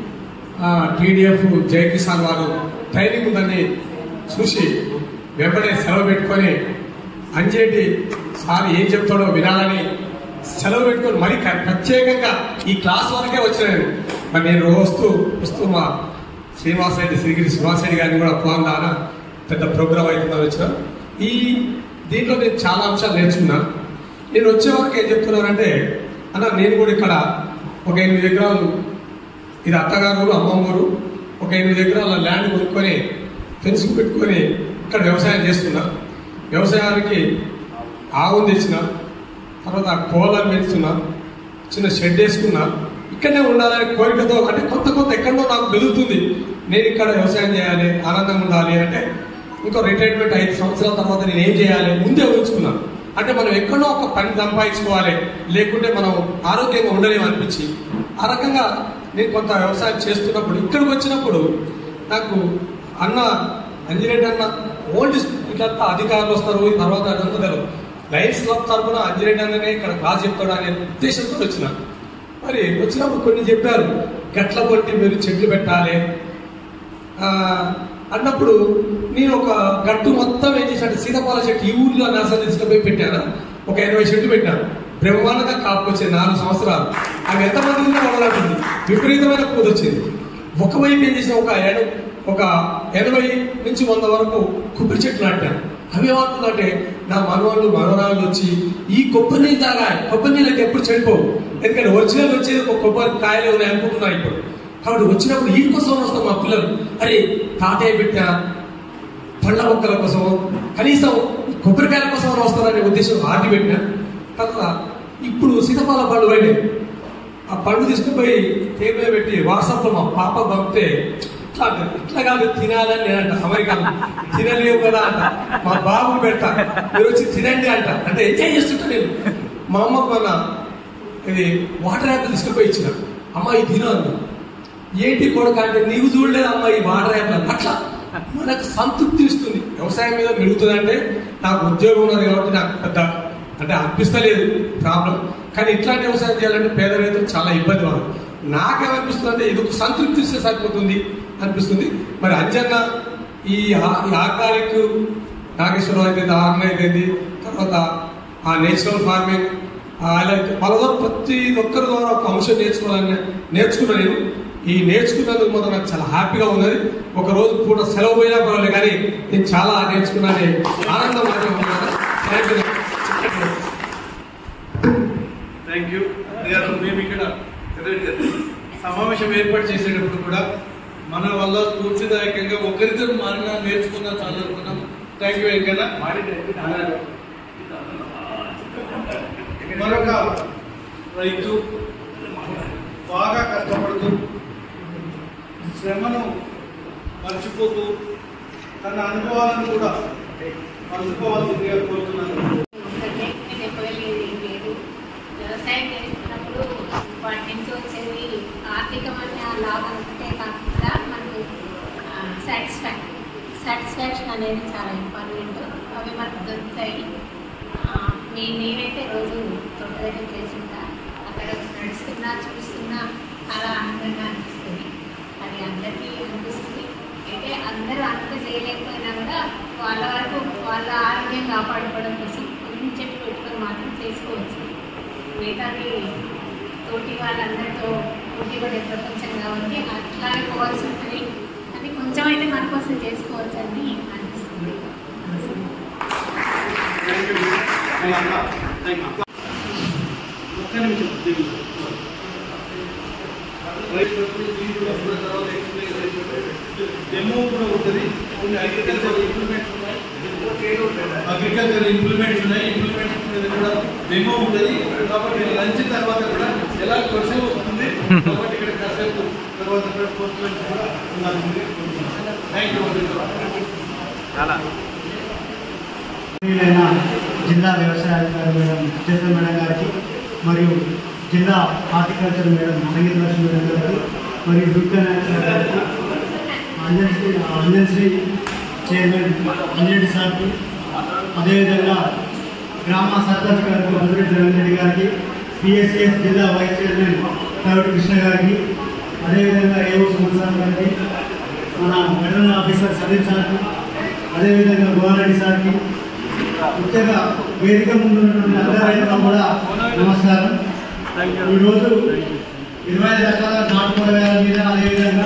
టీడీఎఫ్ జై కిసాన్ వారు ట్రైనింగ్ ఉందని చూసి వెంబడే సెలవు పెట్టుకొని అంజేటి సార్ ఏం చెప్తాడో వినాలని సెలవు పెట్టుకొని మరి ప్రత్యేకంగా ఈ క్లాస్ వరకే వచ్చినాను. మరి నేను వస్తూ వస్తూ మా శ్రీనివాస్ రెడ్డి శ్రీగిరి శ్రీనివాస్ రెడ్డి గారిని కూడా ప్లాన్ ద్వారా పెద్ద ప్రోగ్రామ్ అవుతుందని వచ్చిన. ఈ దీంట్లో నేను చాలా అంశాలు నేర్చుకున్నా. నేను వచ్చే వరకు ఏం చెప్తున్నానంటే, అన్న నేను కూడా ఇక్కడ ఒక ఎనిమిది ఎకరాలు, ఇది అత్తగారు అమ్మమ్మూరు, ఒక ఎనిమిది ఎకరాల ల్యాండ్ కొనుక్కొని ఫెన్సింగ్ పెట్టుకొని ఇక్కడ వ్యవసాయం చేస్తున్నా. వ్యవసాయానికి ఆవును తెచ్చిన తర్వాత కోళ్ళని పెంచుతున్నా, చిన్న షెడ్ వేసుకున్నా. ఇక్కడనే ఉండాలని కోరికతో, అంటే కొత్త కొత్త ఎక్కడో నాకు వెలుగుతుంది, నేను ఇక్కడ వ్యవసాయం చేయాలి, ఆనందంగా ఉండాలి. అంటే ఇంకో రిటైర్మెంట్ ఐదు సంవత్సరాల తర్వాత నేను ఏం చేయాలి ముందే ఊహించుకున్నాను. అంటే మనం ఎక్కడో ఒక పని సంపాదించుకోవాలి, లేకుంటే మనం ఆరోగ్యంగా ఉండలేము అనిపించి ఆ రకంగా నేను కొంత వ్యవసాయం చేస్తున్నప్పుడు ఇక్కడికి వచ్చినప్పుడు నాకు అన్న అంజిరెడ్డి అన్న ఓల్డ్ ఇట్లా అధికారులు వస్తారు, తర్వాత అదంతా లయన్స్ క్లబ్ తరఫున అంజిరెడ్డి అన్ననే ఇక్కడ క్లాస్ చెప్తాడు అనే ఉద్దేశంతో వచ్చిన. మరి వచ్చినప్పుడు కొన్ని చెప్పారు, గట్ల కొట్టి మీరు చెట్లు పెట్టాలి అన్నప్పుడు నేను ఒక గట్టు మొత్తం ఏం చేశాను, సీతాఫల చెట్టు ఈ ఊర్లో నాశనం తీసుకుపోయి పెట్టాను. ఒక ఎనభై చెట్లు పెట్టాను. బ్రహ్మాండంగా కాపుకొచ్చింది నాలుగు సంవత్సరాలు. అవి ఎంతమంది ఉన్నా మొదలవుతుంది, విపరీతమైన పూత వచ్చింది. ఒకవైపు ఏం చేసిన ఒక ఒక ఎనభై నుంచి వంద వరకు కొబ్బరి చెట్లు నాటాను. అవి ఏమవుతుందంటే నా మనవాళ్ళు మనవరాళ్ళు వచ్చి ఈ కొబ్బరి నీళ్ళు తాగాలి, కొబ్బరి నీళ్ళకి ఎప్పుడు చెడిపోవు, ఎందుకంటే ఒరిజినల్ వచ్చేది ఒక కొబ్బరి కాయలు ఉన్నాయి అనుకుంటున్నాను ఇప్పుడు. కాబట్టి వచ్చినప్పుడు వీటి కోసం వస్తాం మా పిల్లలు, అరే తాతయ్య పెట్టిన పళ్ళ మొక్కల కోసం కనీసం కొబ్బరికాయల కోసం వస్తారనే ఉద్దేశం ఆటి పెట్టిన. తర్వాత ఇప్పుడు సీతాఫల పళ్ళు పోయినాయి, ఆ పళ్ళు తీసుకుపోయి టేబుల్ పెట్టి వాట్సాప్లో మా పాప పంపితే ఇట్లా ఇట్లా కాదు తినాలని నేనంట, అమెరికాలో తినలేవు కదా అంట, మా బాబు పెడతా మీరు వచ్చి తినండి అంట. అంటే ఎంజాయ్ చేస్తుంటా నేను. మా అమ్మకు మన ఇది వాటర్ యాపిల్ తీసుకుపోయి ఇచ్చిన, అమ్మ ఇది తిన అన్న. ఏంటి కొడుకు అంటే నీకు చూడలేదు అమ్మ ఈ వాటర్ యాపిల్ అట్లా మనకు సంతృప్తి ఇస్తుంది. వ్యవసాయం మీద మెరుగుతుంది అంటే నాకు ఉద్యోగం ఉన్నది కాబట్టి నాకు పెద్ద అంటే అనిపిస్తలేదు ప్రాబ్లం. కానీ ఇట్లాంటి వ్యవసాయం చేయాలంటే పేద రైతులు చాలా ఇబ్బంది పడదు. నాకేమనిపిస్తుంది అంటే ఇది ఒక సంతృప్తి ఇస్తే సరిపోతుంది అనిపిస్తుంది. మరి అంజన్న ఈ ఆర్గానిక్ నాగేశ్వరరావు అయితే ఆర్గనైజ్ అయింది, తర్వాత ఆ నేచురల్ ఫార్మింగ్ అలా వాళ్ళ ద్వారా ప్రతి ఒక్కరి ద్వారా ఒక అంశం నేర్చుకోవాలని నేర్చుకున్నా నేను. ఈ నేర్చుకున్నందుకు మాత్రం నాకు చాలా హ్యాపీగా ఉన్నది. ఒక రోజు పూట సెలవు పోయినా పర్వాలేదు, కానీ నేను చాలా నేర్చుకున్నాను, ఆనందం మాత్రం ఉన్నాను. Thank you. మేము ఇక్కడ సమావేశం ఏర్పాటు చేసేటప్పుడు కూడా మన వల్ల స్ఫూర్తిదాయకంగా ఒకరిద్దరు మారినా నేర్చుకున్నా చాలా అనుకున్నాం. Thank you Venkanna. మరొక రైతు బాగా కష్టపడుతూ శ్రమను మర్చిపోతూ తన అనుభవాలను కూడా పంచుకోవాల్సిందిగా కోరుతున్నాను. వ్యవసాయం చేస్తున్నప్పుడు వాటి నుంచి వచ్చేది ఆర్థికమైన లాభం ఉంటే కాకుండా మనకు సాటిస్ఫాక్షన్ సాటిస్ఫాక్షన్ అనేది చాలా ఇంపార్టెంట్. అవి మనకు దొరుకుతాయి. మీ నేనైతే రోజు తోట దగ్గర చేస్తుంటా, అక్కడ నడుస్తున్నా చూస్తున్నా చాలా ఆనందంగా అనిపిస్తుంది. అది అందరికీ అనిపిస్తుంది. అయితే అందరూ అంత చేయలేకపోయినా కూడా వాళ్ళ వరకు వాళ్ళ ఆరోగ్యం కాపాడుకోవడం కోసం కొన్ని చెట్లు పెట్టుకొని మాత్రం చేసుకోవచ్చు. మిగతాది తోటి వాళ్ళందరితో పోటీ పడే ప్రపంచం కాబట్టి అట్లానే పోవాల్సి ఉంటుంది. అది కొంచెం అయితే మన కోసం చేసుకోవచ్చు అని అనిపిస్తుంది. ఒక్క నిమిషం డెమో కూడా ఉంటుంది. కొన్ని అగ్రికల్చర్ ఇంప్లిమెంట్స్ అగ్రికల్చర్ ఇంప్లిమెంట్స్ ఉన్నాయి, ఇంప్లిమెంట్స్ మీద కూడా డెమో ఉంటుంది. కాబట్టి లంచ్ తర్వాత కూడా ఎలా క్వశ్చన్ వస్తుంది కాబట్టి ఇక్కడ కాసేపు తర్వాత క్వశ్చన్ కూడా ఉండాలి. Thank you. జిల్లా వ్యవసాయ అధికారి మేడం చిత్ర మేడం గారికి మరియు జిల్లా హార్టికల్చర్ మేడం సంగీతలక్ష్మి మేడం గారికి మరియు దుర్గా నాయక్ గారికి అంజన్శ్రీ అంజన్శ్రీ చైర్మన్ అంజరెడ్డి సార్కి అదేవిధంగా గ్రామ సర్పంచ్ గారికి మధురెడ్డి రవీంద్ర రెడ్డి గారికి పిఎస్సిఎస్ జిల్లా వైస్ చైర్మన్ కవిటి కృష్ణ గారికి అదేవిధంగా ఏఓ సుమన్ గారికి మన వెటరన్ ఆఫీసర్ సలీం సార్కి అదేవిధంగా గోవారెడ్డి సార్కి ముఖ్యంగా వేదిక ముందు ఉన్నటువంటి అందరూ రైతులకు కూడా నమస్కారం. ఈరోజు ఇరవై ఐదు రకాల నాటుకోవడాల మీద అదేవిధంగా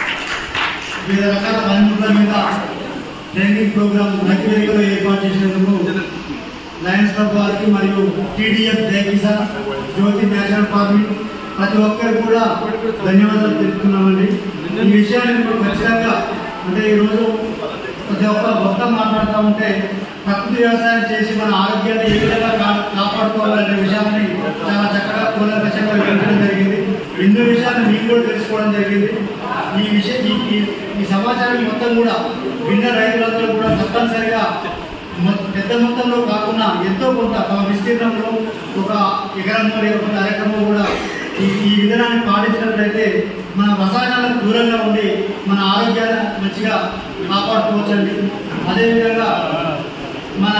వివిధ రకాల పనిముట్ల మీద ట్రైనింగ్ ప్రోగ్రామ్ రైతు వేదికలో ఏర్పాటు చేసినందుకు లయన్స్ క్లబ్ వారికి మరియు టీడీఎఫ్ జైకిసా జ్యోతి నేషనల్ ఫార్మింగ్ ప్రతి ఒక్కరికి కూడా ధన్యవాదాలు తెలుపుతున్నామండి. ఈ విషయాన్ని ఇప్పుడు ఖచ్చితంగా అంటే ఈరోజు ప్రతి ఒక్క మొత్తం మాట్లాడుతూ ఉంటే ప్రకృతి వ్యవసాయం చేసి మన ఆరోగ్యాన్ని ఏ విధంగా కాపాడుకోవాలనే విషయాన్ని చాలా చక్కగా కూలంకషంగా వివరించడం జరిగింది. ఎన్నో విషయాలు మీకు కూడా తెలుసుకోవడం జరిగింది. ఈ విషయం ఈ ఈ సమాచారం మొత్తం కూడా విన్న రైతులందరూ కూడా తప్పనిసరిగా పెద్ద మొత్తంలో కాకుండా ఎంతో కొంత తమ విస్తీర్ణంలో ఒక ఎకరమో లేకపోతే అరెకరమో కూడా ఈ ఈ విధానాన్ని పాటించినట్లయితే మన రసాయనాలకు దూరంగా ఉండి మన ఆరోగ్యాన్ని మంచిగా కాపాడుకోవచ్చండి. అదేవిధంగా మన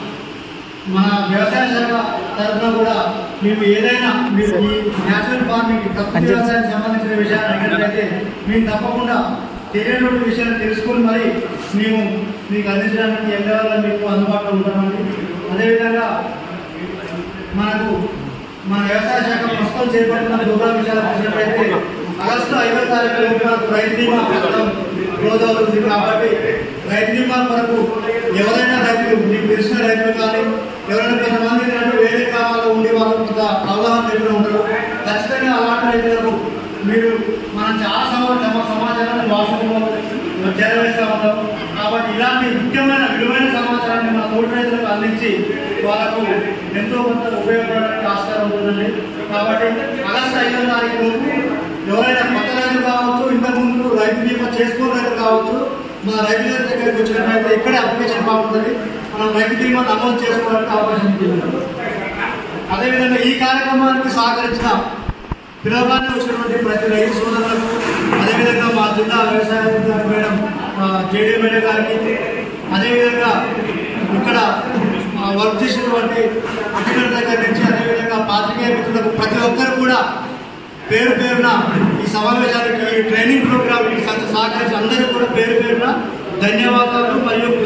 మన వ్యవసాయ శాఖ తరఫున కూడా మేము ఏదైనా మీరు ఈ న్యాచురల్ ఫార్మింగ్ ప్రకృతి వ్యవసాయానికి సంబంధించిన విషయాలు అడిగినట్లయితే మేము తప్పకుండా తెలియనటువంటి విషయాన్ని తెలుసుకుని మరి మేము మీకు అందించడానికి ఎల్లవేళ మీకు అందుబాటులో ఉంటామండి. అదేవిధంగా మనకు మన వ్యవసాయ శాఖ ప్రస్తుతం చేపడుతున్న ప్రోగ్రాం విషయాలు వచ్చినట్లయితే ఆగస్టు ఐదో తారీఖు లోపు రైతు బీమా పథకం క్లోజ్ అవుతుంది. కాబట్టి రైతు బీమా కొరకు ఎవరైనా రైతులు మీకు తెలిసిన రైతులు కానీ ఎవరైనా కొంతమంది వేరే గ్రామాల్లో ఉండి వాళ్ళు కొంత అవగాహన లేకుండా ఉంటారు. ఖచ్చితంగా అలాంటి రైతులకు మీరు మనం చాలా సమాచారం సమాచారాన్ని వాట్సాప్లో చేరవేస్తూ ఉంటాం. కాబట్టి ఇలాంటి ముఖ్యమైన విలువైన సమాచారాన్ని మన తోటి రైతులకు అందించి వాళ్ళకు ఎంతో కొంత ఉపయోగపడడానికి ఆస్కారం ఉంటుందండి. కాబట్టి ఆగస్టు ఐదో తారీఖు లోపు ఎవరైనా కొత్త రైతులు కావచ్చు, ఇంతకుముందు రైతు బీమా చేసుకోని రైతులు కావచ్చు, మన రైతు దగ్గరికి వచ్చినట్లయితే ఇక్కడే అప్లికేషన్ బాగుంటుంది. మనం రైతు బీమా నమోదు చేసుకోవడానికి అవకాశం ఉంటుంది. అదేవిధంగా ఈ కార్యక్రమానికి సహకరించిన పిలవగానే వచ్చినటువంటి ప్రతి రైతు సోదరులకు అదేవిధంగా మా జిల్లా వ్యవసాయ మేడం జేడీ మేడం గారికి అదేవిధంగా ఇక్కడ వర్క్ చేసినటువంటి అధికారుల దగ్గర నుంచి అదేవిధంగా పాత్రికేయ మిత్రులకు ప్రతి ఒక్కరు కూడా పేరు పేరున ఈ సమావేశానికి ఈ ట్రైనింగ్ ప్రోగ్రామ్ సహకరించి అందరికీ కూడా పేరు పేరున ధన్యవాదాలు మరియు